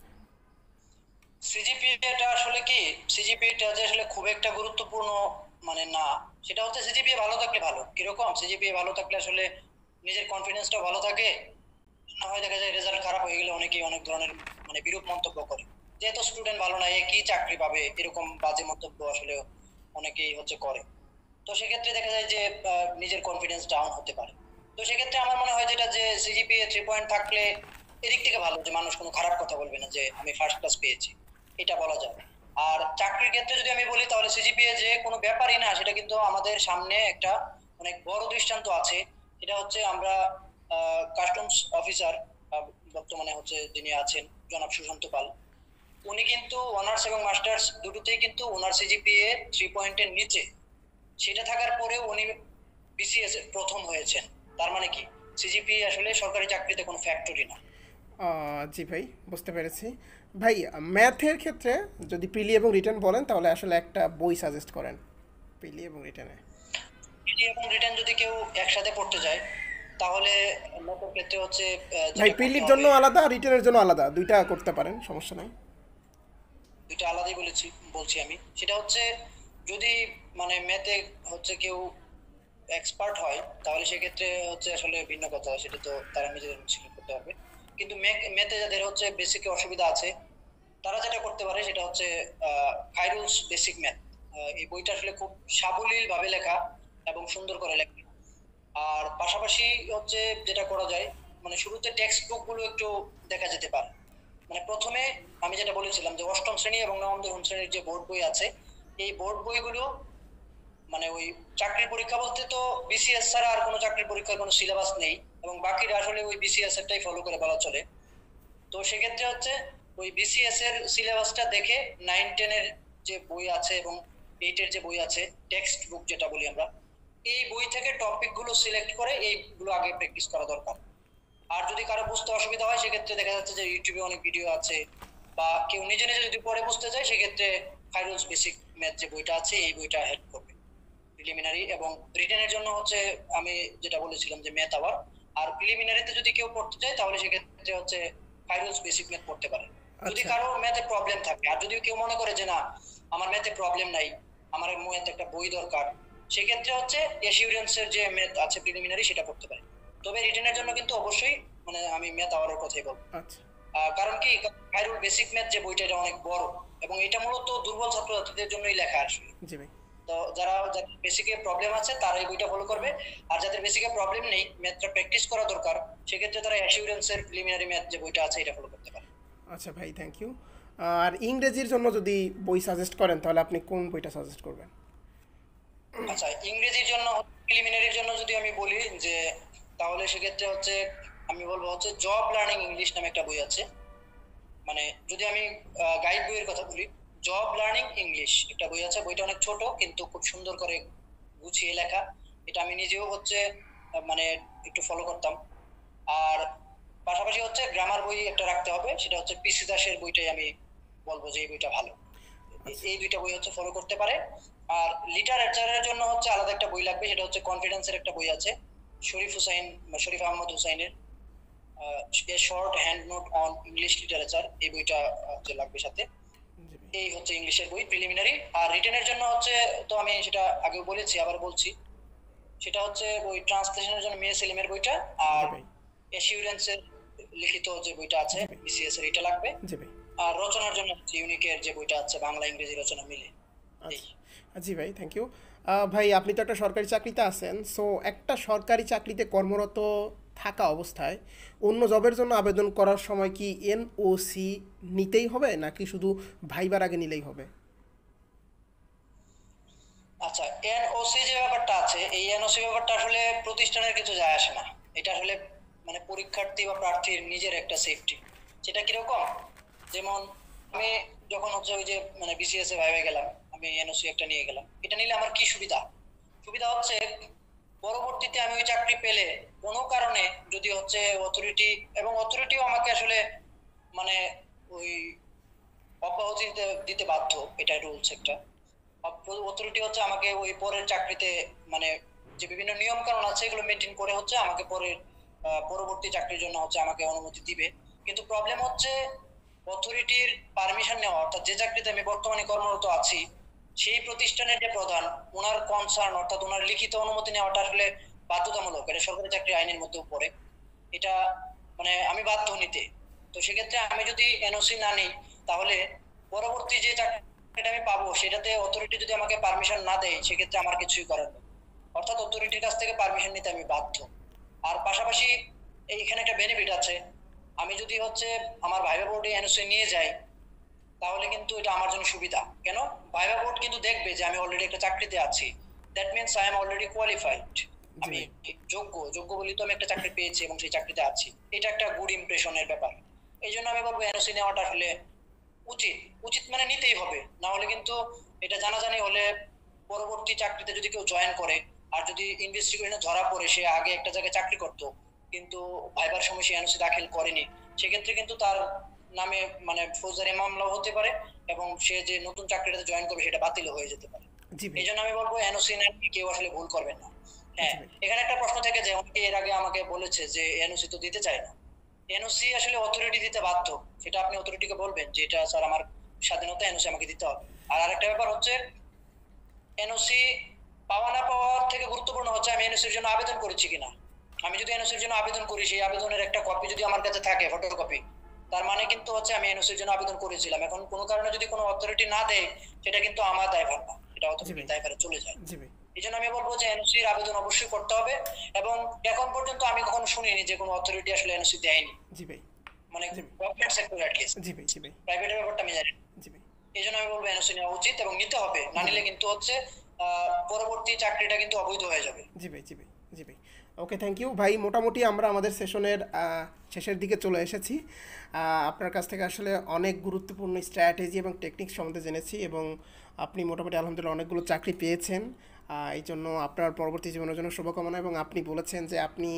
সিজিপিএটা আসলে কি, সিজিপিএটা যে আসলে খুব একটা গুরুত্বপূর্ণ মানে না, সেটা হচ্ছে সিজিপিএ ভালো থাকলে ভালো। কিরকম, সিজিপিএ ভালো থাকলে আসলে নিজের কনফিডেন্সটা ভালো থাকে। না হয় দেখা যায় রেজাল্ট খারাপ হয়ে গেলে অনেকেই অনেক ধরনের মানে বিরূপ মন্তব্য করে, যেহেতু স্টুডেন্ট ভালো না, এ কি চাকরি পাবে, এরকম বাজে মন্তব্য আসলে অনেকেই হচ্ছে করে। তো সেক্ষেত্রে দেখা যায় যে আহ, নিজের কনফিডেন্স ডাউন হতে পারে। তো সেক্ষেত্রে আমার মনে হয় যেটা যে সিজিপিএ থ্রি পয়েন্ট থাকলে এদিক থেকে ভালো, যে মানুষ কোনো খারাপ কথা বলবে না যে আমি ফার্স্ট ক্লাস পেয়েছি, এটা বলা যায়। আর চাকরির ক্ষেত্রে যদি আমি বলি তাহলে সিজিপিএ যে কোনো ব্যাপারই না, সেটা কিন্তু আমাদের সামনে একটা অনেক বড় দৃষ্টান্ত আছে। সেটা হচ্ছে আমরা কাস্টমস অফিসার বর্তমানে হচ্ছে যিনি আছেন জনাব সুশান্ত পাল, উনি কিন্তু অনার্স এবং মাস্টার্স দুটোতেই কিন্তু ওনার সিজিপিএ থ্রি পয়েন্টের নিচে, সেটা থাকার পরেও উনি বিসিএস এর প্রথম হয়েছেন। তার মানে কি সিজিপিএ আসলে সরকারি চাকরিতে কোনো ফ্যাক্টরি না। আহ, জি ভাই, বুঝতে পেরেছি। ভাই, ম্যাথের ক্ষেত্রে যদি প্রিলি এবং রিটার্ন বলেন তাহলে আসলে একটা বই সাজেস্ট করেন প্রিলি এবং রিটার্নে। পিডি এবং রিটার্ন যদি কেউ একসাথে পড়তে যায় তাহলে ম্যাথের ক্ষেত্রে হচ্ছে আহ, ভাই, যেটা করতে প্রিলির জন্য হবে, আলাদা, রিটার্নের জন্য আলাদা, দুইটা করতে পারেন, সমস্যা নাই। দুইটা আলাদাই বলেছি বলছি আমি। সেটা হচ্ছে যদি মানে ম্যাথে হচ্ছে কেউ এক্সপার্ট হয় তাহলে সেক্ষেত্রে হচ্ছে আসলে ভিন্ন কথা, সেটা তো তারা নিজেদের সিলেক্ট করতে হবে। কিন্তু ম্যাথে যাদের হচ্ছে বেসিকে অসুবিধা আছে তারা যেটা করতে পারে সেটা হচ্ছে খাইরুলস বেসিক ম্যাথ। এই বইটা আসলে খুব সাবলীল ভাবে লেখা এবং সুন্দর করে লেখা। আর পাশাপাশি হচ্ছে যেটা করা যায়, মানে শুরুতে টেক্সট বুক গুলো একটু দেখা যেতে পারে। মানে প্রথমে আমি যেটা বলেছিলাম যে অষ্টম শ্রেণী এবং নবম দশম শ্রেণীর যে বোর্ড বই আছে, এই বোর্ড বইগুলো মানে ওই চাকরির পরীক্ষা বলতে তো বিসিএস ছাড়া আর কোনো চাকরির পরীক্ষার কোনো সিলেবাস নেই, এবং বাকিরা আসলে ওই বিসিএস এরটাই ফলো করে বলা চলে। তো সেক্ষেত্রে হচ্ছে ওই বিসিএস এর সিলেবাসটা দেখে নাইন টেন এর যে বই আছে এবং এইট এর যে বই আছে টেক্সট বুক যেটা বলি আমরা, এই বই থেকে টপিক গুলো সিলেক্ট করে এইগুলো আগে প্র্যাকটিস করা দরকার। আর যদি কারো বুঝতে অসুবিধা হয় সেক্ষেত্রে দেখা যাচ্ছে যে ইউটিউবে অনেক ভিডিও আছে, বা কেউ নিজে নিজে যদি পড়ে বুঝতে চায় সেক্ষেত্রে খাইরুলস বেসিক ম্যাথ যে বইটা আছে এই বইটা হেল্প করবে প্রিলিমিনারি এবং রিটেনের জন্য। হচ্ছে আমি যেটা বলেছিলাম যে ম্যাথ আওয়ার। আর প্রিলিমিনারিতে যদি কেউ পড়তে চায় তাহলে সেক্ষেত্রে হচ্ছে ফাইনালস বেসিক ম্যাথ পড়তে পারে যদি আচ্ছা। কারো ম্যাথে প্রবলেম থাকে। আর যদি কেউ মনে করে যে না আমার ম্যাথে প্রবলেম নাই, আমার ম্যাথে একটা বই দরকার, সেক্ষেত্রে হচ্ছে অ্যাসিউরেন্সের যে ম্যাথ আছে প্রিলিমিনারি সেটা পড়তে পারে। তবে রিটেনের জন্য কিন্তু অবশ্যই মানে আমি ম্যাথ আওয়ারের কথাই বলবো। আচ্ছা। আহ, কারণ কি খাইরুল বেসিক ম্যাথ যে বইটা এটা অনেক বড় এবং এটা মূলত দুর্বল ছাত্রছাত্রীদের জন্যই লেখা আসলে। জি ভাই। তো যারা যাদের বেসিকে প্রবলেম আছে তারা এই বইটা ফলো করবে, আর যাদের বেসিকে প্রবলেম নেই ম্যাথটা প্র্যাকটিস করা দরকার সেক্ষেত্রে তারা অ্যাসিউরেন্সের প্রিলিমিনারি ম্যাথ যে বইটা আছে এটা ফলো করতে পারে। আচ্ছা ভাই, থ্যাংক ইউ। আর ইংরেজির জন্য যদি বই সাজেস্ট করেন তাহলে আপনি কোন বইটা সাজেস্ট করবেন? আচ্ছা, ইংরেজির জন্য প্রিলিমিনারির জন্য যদি আমি বলি যে তাহলে সেক্ষেত্রে হচ্ছে আমি বলবো হচ্ছে জব লার্নিং ইংলিশ নামে একটা বই আছে। মানে যদি আমি গাইড বইয়ের কথা বলি, জব লার্নিং ইংলিশ একটা বই আছে। বইটা অনেক ছোট কিন্তু খুব সুন্দর করে গুছিয়ে লেখা। এটা আমি নিজেও হচ্ছে আহ, মানে একটু ফলো করতাম। আর পাশাপাশি হচ্ছে গ্রামার বই একটা রাখতে হবে, সেটা হচ্ছে পিসি দাসের বইটাই আমি বলবো যে এই বইটা ভালো। এ- আচ্ছা। এই দুইটা বই হচ্ছে ফলো করতে পারে। আর লিটারেচারের জন্য হচ্ছে আলাদা একটা বই লাগবে, সেটা হচ্ছে কনফিডেন্সের একটা বই আছে শরীফ হুসাইন বা শরীফ আহমদ হুসাইনের a short hand note on English literature, এই বইটা হচ্ছে লাগবে সাথে। জি ভাই। এই হচ্ছে ইংলিশের বই প্রিলিমিনারি। আর রিটেনের জন্য হচ্ছে তো আমি সেটা আগেও বলেছি আবার বলছি, সেটা হচ্ছে ওই ট্রান্সলেশনের জন্য মিয়া সেলিমের বইটা। জি আর ভাই। অ্যাসিউরেন্সের লিখিত যে বইটা আছে জি ভাই। বিসিএস এর এটা লাগবে। জি ভাই। আর রচনার জন্য হচ্ছে ইউনিকের যে বইটা আছে বাংলা ইংরেজি রচনা মিলে। এই আচ্ছা। জি ভাই, থ্যাংক ইউ। ভাই, আপনি তো একটা সরকারি চাকরিতে আছেন, সো একটা সরকারি চাকরিতে কর্মরত থাকা অবস্থায় অন্য জবের জন্য আবেদন করার সময় কি এনওসি নিতেই হবে নাকি শুধু ভাইবার আগে নিলেই হবে? আচ্ছা, এনওসি যে ব্যাপারটা আছে এই এনওসি ব্যাপারটা আসলে প্রতিষ্ঠানের কিছু যায় আসে না। এটা আসলে মানে পরীক্ষার্থী বা প্রার্থীর নিজের একটা সেফটি। সেটা কিরকম, যেমন আমি যখন হচ্ছে ওই যে মানে বিসিএস এ ভাইবে গেলাম, আমি এনওসি একটা নিয়ে গেলাম। এটা নিলে আমার কি সুবিধা? সুবিধা হচ্ছে পরবর্তীতে আমি ওই চাকরি পেলে কোনো কারণে যদি হচ্ছে অথরিটি, এবং অথরিটিও আমাকে আসলে মানে ওই অব্যাহতি দিতে দিতে বাধ্য, এটা রুলস একটা। অথরিটি হচ্ছে আমাকে ওই পরের চাকরিতে মানে যে বিভিন্ন নিয়ম কানুন আছে এগুলো মেনটেন করে হচ্ছে আমাকে পরের আহ, পরবর্তী চাকরির জন্য হচ্ছে আমাকে অনুমতি দিবে। কিন্তু প্রবলেম হচ্ছে অথরিটির পারমিশন নেওয়া, অর্থাৎ যে চাকরিতে আমি বর্তমানে কর্মরত আছি সেই প্রতিষ্ঠানের যে প্রধান ওনার কনসার্ন অর্থাৎ ওনার লিখিত অনুমতি নেওয়াটা আসলে বাধ্যতামূলক, এটা সরকারি চাকরি আইনের মধ্যেও পড়ে। এটা মানে আমি বাধ্য নিতে। তো সেক্ষেত্রে আমি যদি এনওসি না নিই তাহলে পরবর্তী যে চাকরি চাকরিটা আমি পাবো সেটাতে অথরিটি যদি আমাকে পারমিশন না দেয় সেক্ষেত্রে আমার কিছুই করার নেই, অর্থাৎ অথরিটির কাছ থেকে পারমিশন নিতে আমি বাধ্য। আর পাশাপাশি এইখানে একটা বেনিফিট আছে, আমি যদি হচ্ছে আমার ভাইবা বোর্ডে এনওসি নিয়ে যাই তাহলে কিন্তু এটা আমার জন্য সুবিধা। কেন? ভাইবা বোর্ড কিন্তু দেখবে যে আমি অলরেডি একটা চাকরিতে আছি, that means I am already qualified, আমি যোগ্য যোগ্য বলি তো আমি একটা চাকরি পেয়েছি এবং সেই চাকরিতে আছি, এটা একটা গুড ইমপ্রেশনের ব্যাপার। এই জন্য আমি বলবো এনওসি নেওয়াটা আসলে উচিত, উচিত মানে নিতেই হবে, না হলে কিন্তু এটা জানাজানি হলে পরবর্তী চাকরিতে যদি কেউ জয়েন করে আর যদি ইনভেস্টিগেশনে ধরা পড়ে সে আগে একটা জায়গায় চাকরি করতো কিন্তু ভাইবার সময় সে এনওসি দাখিল করেনি, সেক্ষেত্রে কিন্তু তার নামে মানে ফৌজদারি মামলাও হতে পারে এবং সে যে নতুন চাকরিটাতে জয়েন করবে সেটা বাতিল হয়ে যেতে পারে। এই জন্য আমি বলবো এনওসি নেন কেউ আসলে ভুল করবেন না। হ্যাঁ, এখানে একটা প্রশ্ন থেকে যে অনেকে এর আগে আমাকে বলেছে যে এনওসি তো দিতে চায় না, এনওসি আসলে অথরিটি দিতে বাধ্য, সেটা আপনি অথরিটিকে বলবেন যে এটা স্যার আমার স্বাধীনতা, এনওসি আমাকে দিতে হবে। আর আরেকটা ব্যাপার হচ্ছে এনওসি পাওয়া না পাওয়ার থেকে গুরুত্বপূর্ণ হচ্ছে আমি এনওসির জন্য আবেদন করেছি কিনা। আমি যদি এনওসির জন্য আবেদন করি সেই আবেদনের একটা কপি যদি আমার কাছে থাকে ফটোকপি, তার মানে কিন্তু হচ্ছে আমি এনওসির জন্য আবেদন করেছিলাম। এখন কোনো কারণে যদি কোনো অথরিটি না দেয় সেটা কিন্তু আমার দায়ভার না, এটা অথরিটির দায়ভারে চলে যায়। এই জন্য আমি বলবো যে এনওসির আবেদন অবশ্যই করতে হবে এবং এখন পর্যন্ত আমি কখনো শুনিনি যে কোনো অথরিটি আসলে এনওসি দেয়নি। জি ভাই, মানে গভর্নমেন্ট সেক্টর এট লিস্ট। জি ভাই, জি ভাই, প্রাইভেটের ব্যাপারটা আমি জানি। জি ভাই, এই জন্য আমি বলবো এনওসি নেওয়া উচিত এবং নিতে হবে, না নিলে কিন্তু হচ্ছে পরবর্তী চাকরিটা কিন্তু অবৈধ হয়ে যাবে। জি ভাই, জি ভাই, জি ভাই। ওকে, থ্যাংক ইউ ভাই। মোটামুটি আমরা আমাদের সেশনের শেষের দিকে চলে এসেছি। আপনার কাছ থেকে আসলে অনেক গুরুত্বপূর্ণ স্ট্র্যাটেজি এবং টেকনিক সম্বন্ধে জেনেছি এবং আপনি মোটামুটি আলহামদুলিল্লাহ অনেকগুলো চাকরি পেয়েছেন, এই জন্য আপনার পরবর্তী জীবনের জন্য শুভকামনা। এবং আপনি বলেছেন যে আপনি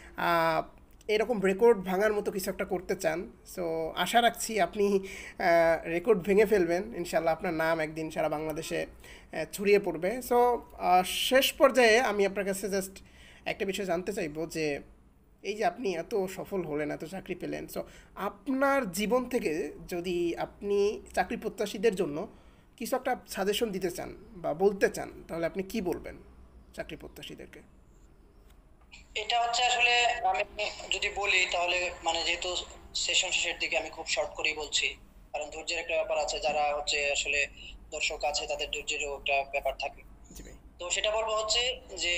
এরকম রেকর্ড ভাঙার মতো কিছু একটা করতে চান, সো আশা রাখছি আপনি রেকর্ড ভেঙে ফেলবেন ইনশাল্লাহ, আপনার নাম একদিন সারা বাংলাদেশে ছড়িয়ে পড়বে। সো শেষ পর্যায়ে আমি আপনার কাছে জাস্ট একটা বিষয় জানতে চাইবো যে এই যে আপনি এত সফল হলেন, এত চাকরি পেলেন, সো আপনার জীবন থেকে যদি আপনি চাকরি প্রত্যাশীদের জন্য কিছু একটা সাজেশন দিতে চান বা বলতে চান তাহলে আপনি কি বলবেন চাকরি প্রত্যাশীদেরকে? এটা হচ্ছে আসলে আমি যদি বলি তাহলে মানে যেহেতু সেশন শেষের দিকে আমি খুব শর্ট করেই বলছি, কারণ ধৈর্যের একটা ব্যাপার আছে, যারা হচ্ছে আসলে দর্শক আছে তাদের ধৈর্যেরও একটা ব্যাপার থাকে। তো সেটা বলবো হচ্ছে যে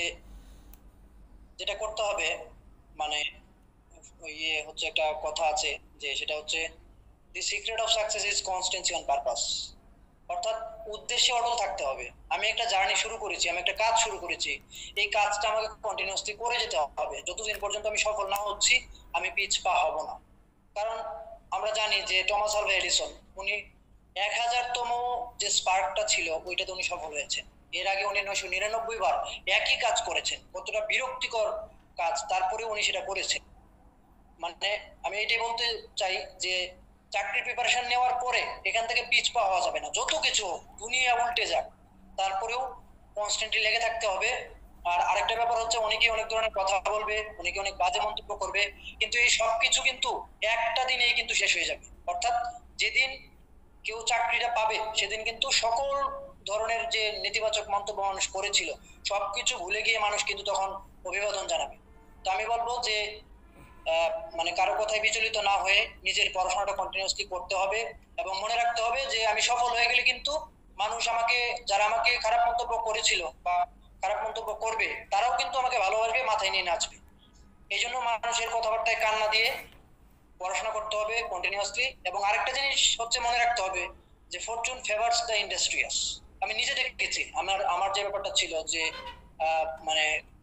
যেটা করতে হবে মানে ইয়ে হচ্ছে একটা কথা আছে যে সেটা হচ্ছে the secret of success is constancy on purpose, অর্থাৎ উদ্দেশ্যে অটল থাকতে হবে। আমি একটা জার্নি শুরু করেছি, আমি একটা কাজ শুরু করেছি, এই কাজটা আমাকে কন্টিনিউয়াসলি করে যেতে হবে, যতদিন পর্যন্ত আমি সফল না হচ্ছি আমি পিছপা হব না। কারণ আমরা জানি যে টমাস আলভা এডিসন উনি এক হাজারতম যে স্পার্কটা ছিল ওইটাতে উনি সফল হয়েছেন, এর আগে উনি নয়শো নিরানব্বই বার একই কাজ করেছেন, কতটা বিরক্তিকর কাজ, তারপরে উনি সেটা করেছেন। মানে আমি এটাই বলতে চাই যে চাকরির প্রিপারেশন নেওয়ার পরে এখান থেকে পিছপা হওয়া যাবে না, যত কিছু দুনিয়া উল্টে যাক তারপরেও কনস্ট্যান্টলি লেগে থাকতে হবে। আর আরেকটা ব্যাপার হচ্ছে অনেকে অনেক ধরনের কথা বলবে, অনেকে অনেক বাজে মন্তব্য করবে, কিন্তু এই সব কিছু কিন্তু একটা দিনেই কিন্তু শেষ হয়ে যাবে। অর্থাৎ যেদিন কেউ চাকরিটা পাবে সেদিন কিন্তু সকল ধরনের যে নেতিবাচক মন্তব্য মানুষ করেছিল সবকিছু ভুলে গিয়ে মানুষ কিন্তু তখন অভিবাদন জানাবে। তো আমি বলবো যে মানে কারো কথায় বিচলিত না হয়ে নিজের পড়াশোনাটা কন্টিনিউয়াসলি করতে হবে এবং মনে রাখতে হবে যে আমি সফল হয়ে গেলে কিন্তু মানুষ আমাকে, যারা আমাকে খারাপ মন্তব্য করেছিল বা খারাপ মন্তব্য করবে তারাও কিন্তু আমাকে ভালোবাসবে, মাথায় নিয়ে নাচবে। এই জন্য মানুষের কথাবার্তায় কান না দিয়ে পড়াশোনা করতে হবে কন্টিনিউয়াসলি। এবং আরেকটা জিনিস হচ্ছে মনে রাখতে হবে যে ফরচুন ফেভারস দ্য ইন্ডাস্ট্রিয়াস। আমি নিজে দেখেছি, আমার আমার যে ব্যাপারটা ছিল যে মানে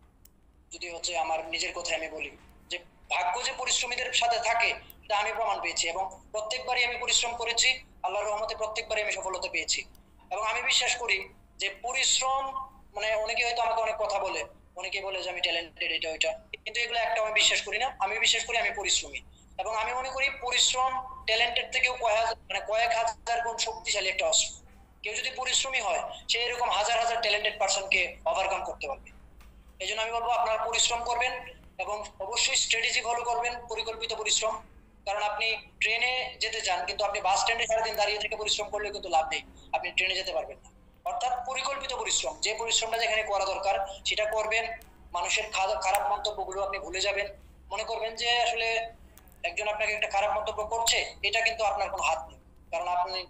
যদি হচ্ছে আমার নিজের কথাই আমি বলি যে ভাগ্য যে পরিশ্রমীদের সাথে থাকে এটা আমি প্রমাণ পেয়েছি এবং প্রত্যেকবারই আমি পরিশ্রম করেছি, আল্লাহর রহমতে প্রত্যেকবারই আমি সফলতা পেয়েছি। এবং আমি বিশ্বাস করি যে পরিশ্রম মানে অনেকে হয়তো আমাকে অনেক কথা বলে, অনেকে বলে যে আমি ট্যালেন্টেড এটা ওইটা, কিন্তু এগুলো একটা আমি বিশ্বাস করি না। আমি বিশ্বাস করি আমি পরিশ্রমী এবং আমি মনে করি পরিশ্রম ট্যালেন্টেড থেকেও কয়েক হাজার মানে কয়েক হাজার গুণ শক্তিশালী একটা অস্ত্র। কেউ যদি পরিশ্রমী হয় সে এরকম হাজার হাজার ট্যালেন্টেড পারসনকে ওভারকাম করতে পারবে। এই জন্য আমি বলবো আপনারা পরিশ্রম করবেন এবং অবশ্যই স্ট্র্যাটেজি ফলো করবেন, পরিকল্পিত পরিশ্রম। কারণ আপনি ট্রেনে যেতে চান কিন্তু আপনি বাস স্ট্যান্ডে সারাদিন দাঁড়িয়ে থেকে পরিশ্রম করলে কিন্তু লাভ নেই, আপনি ট্রেনে যেতে পারবেন না। অর্থাৎ পরিকল্পিত পরিশ্রম, যে পরিশ্রমটা যেখানে করা দরকার সেটা করবেন। মানুষের খারাপ মন্তব্যগুলো আপনি ভুলে যাবেন, মনে করবেন যে আসলে একজন আপনাকে একটা খারাপ মন্তব্য করছে এটা কিন্তু আপনার কোনো হাত নেই, কারণ আপনি তো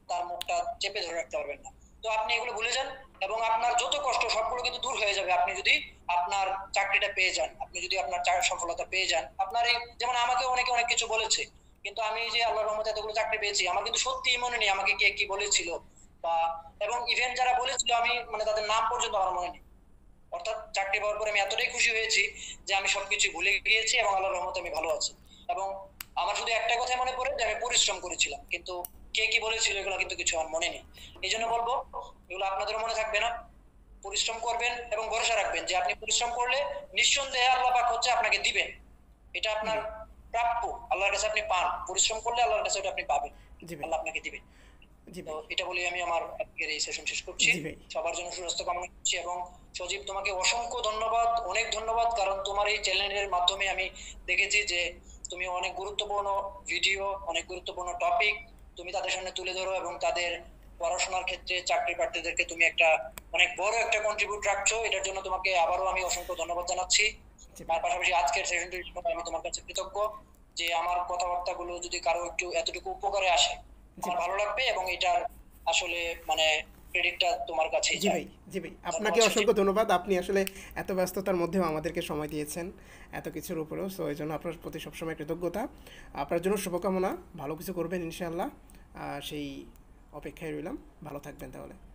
তার মুখটা চেপে ধরে রাখতে পারবেন না। তো আপনি এগুলো ভুলে যান এবং আপনার যত কষ্ট সবগুলো কিন্তু দূর হয়ে যাবে আপনি যদি আপনার চাকরিটা পেয়ে যান, আপনি যদি আপনার সফলতা পেয়ে যান। আপনার এই যেমন আমাকে অনেকে অনেক কিছু বলেছে, কিন্তু আমি যে আল্লাহর রহমতে এতগুলো চাকরি পেয়েছি আমার কিন্তু সত্যিই মনে নেই আমাকে কে কি বলেছিল বা এবং ইভেন্ট যারা বলেছিল আমি মানে তাদের নাম পর্যন্ত আমার মনে নেই। অর্থাৎ চাকরি পাওয়ার পরে আমি এতটাই খুশি হয়েছি যে আমি সবকিছু ভুলে গিয়েছি এবং আল্লাহর রহমতে আমি ভালো আছি। এবং আমার শুধু একটা কথাই মনে পড়ে যে আমি পরিশ্রম করেছিলাম, কিন্তু কে কি বলেছিল এগুলো কিন্তু কিছু আমার মনে নেই। এই জন্য বলবো এগুলো আপনাদেরও মনে থাকবে না। পরিশ্রম করবেন এবং ভরসা রাখবেন যে আপনি পরিশ্রম করলে নিঃসন্দেহে আল্লাহ পাক হচ্ছে আপনাকে দিবেন। এটা আপনার প্রাপ্য, আল্লাহর কাছে আপনি পান। পরিশ্রম করলে আল্লাহর কাছে ওটা আপনি পাবেন, আল্লাহ আপনাকে দিবেন। তো এটা বলে আমি আমার আজকের এই সেশন শেষ করছি। সবার জন্য সুস্বাস্থ্য কামনা করছি এবং সজীব তোমাকে অসংখ্য ধন্যবাদ, অনেক ধন্যবাদ, কারণ তোমার এই চ্যানেলের মাধ্যমে আমি দেখেছি যে তুমি অনেক গুরুত্বপূর্ণ ভিডিও, অনেক গুরুত্বপূর্ণ টপিক তুমি তাদের সামনে তুলে ধরো এবং তাদের পড়াশোনার ক্ষেত্রে চাকরি প্রার্থীদেরকে তুমি একটা অনেক বড় একটা কন্ট্রিবিউট রাখছো। এটার জন্য তোমাকে আবারও আমি অসংখ্য ধন্যবাদ জানাচ্ছি। তার পাশাপাশি আজকের সেশনটির জন্য আমি তোমার কাছে কৃতজ্ঞ যে আমার কথাবার্তাগুলো যদি কারো একটু এতটুকু উপকারে আসে আমার ভালো লাগবে এবং এটার আসলে মানে ক্রেডিটটা তোমার কাছে। জি ভাই, জি ভাই, আপনাকে অসংখ্য ধন্যবাদ। আপনি আসলে এত ব্যস্ততার মধ্যেও আমাদেরকে সময় দিয়েছেন এত কিছুর উপরেও, সো এই জন্য আপনার প্রতি সবসময় কৃতজ্ঞতা। আপনার জন্য শুভকামনা, ভালো কিছু করবেন ইনশাআল্লাহ, সেই অপেক্ষায় রইলাম। ভালো থাকবেন তাহলে।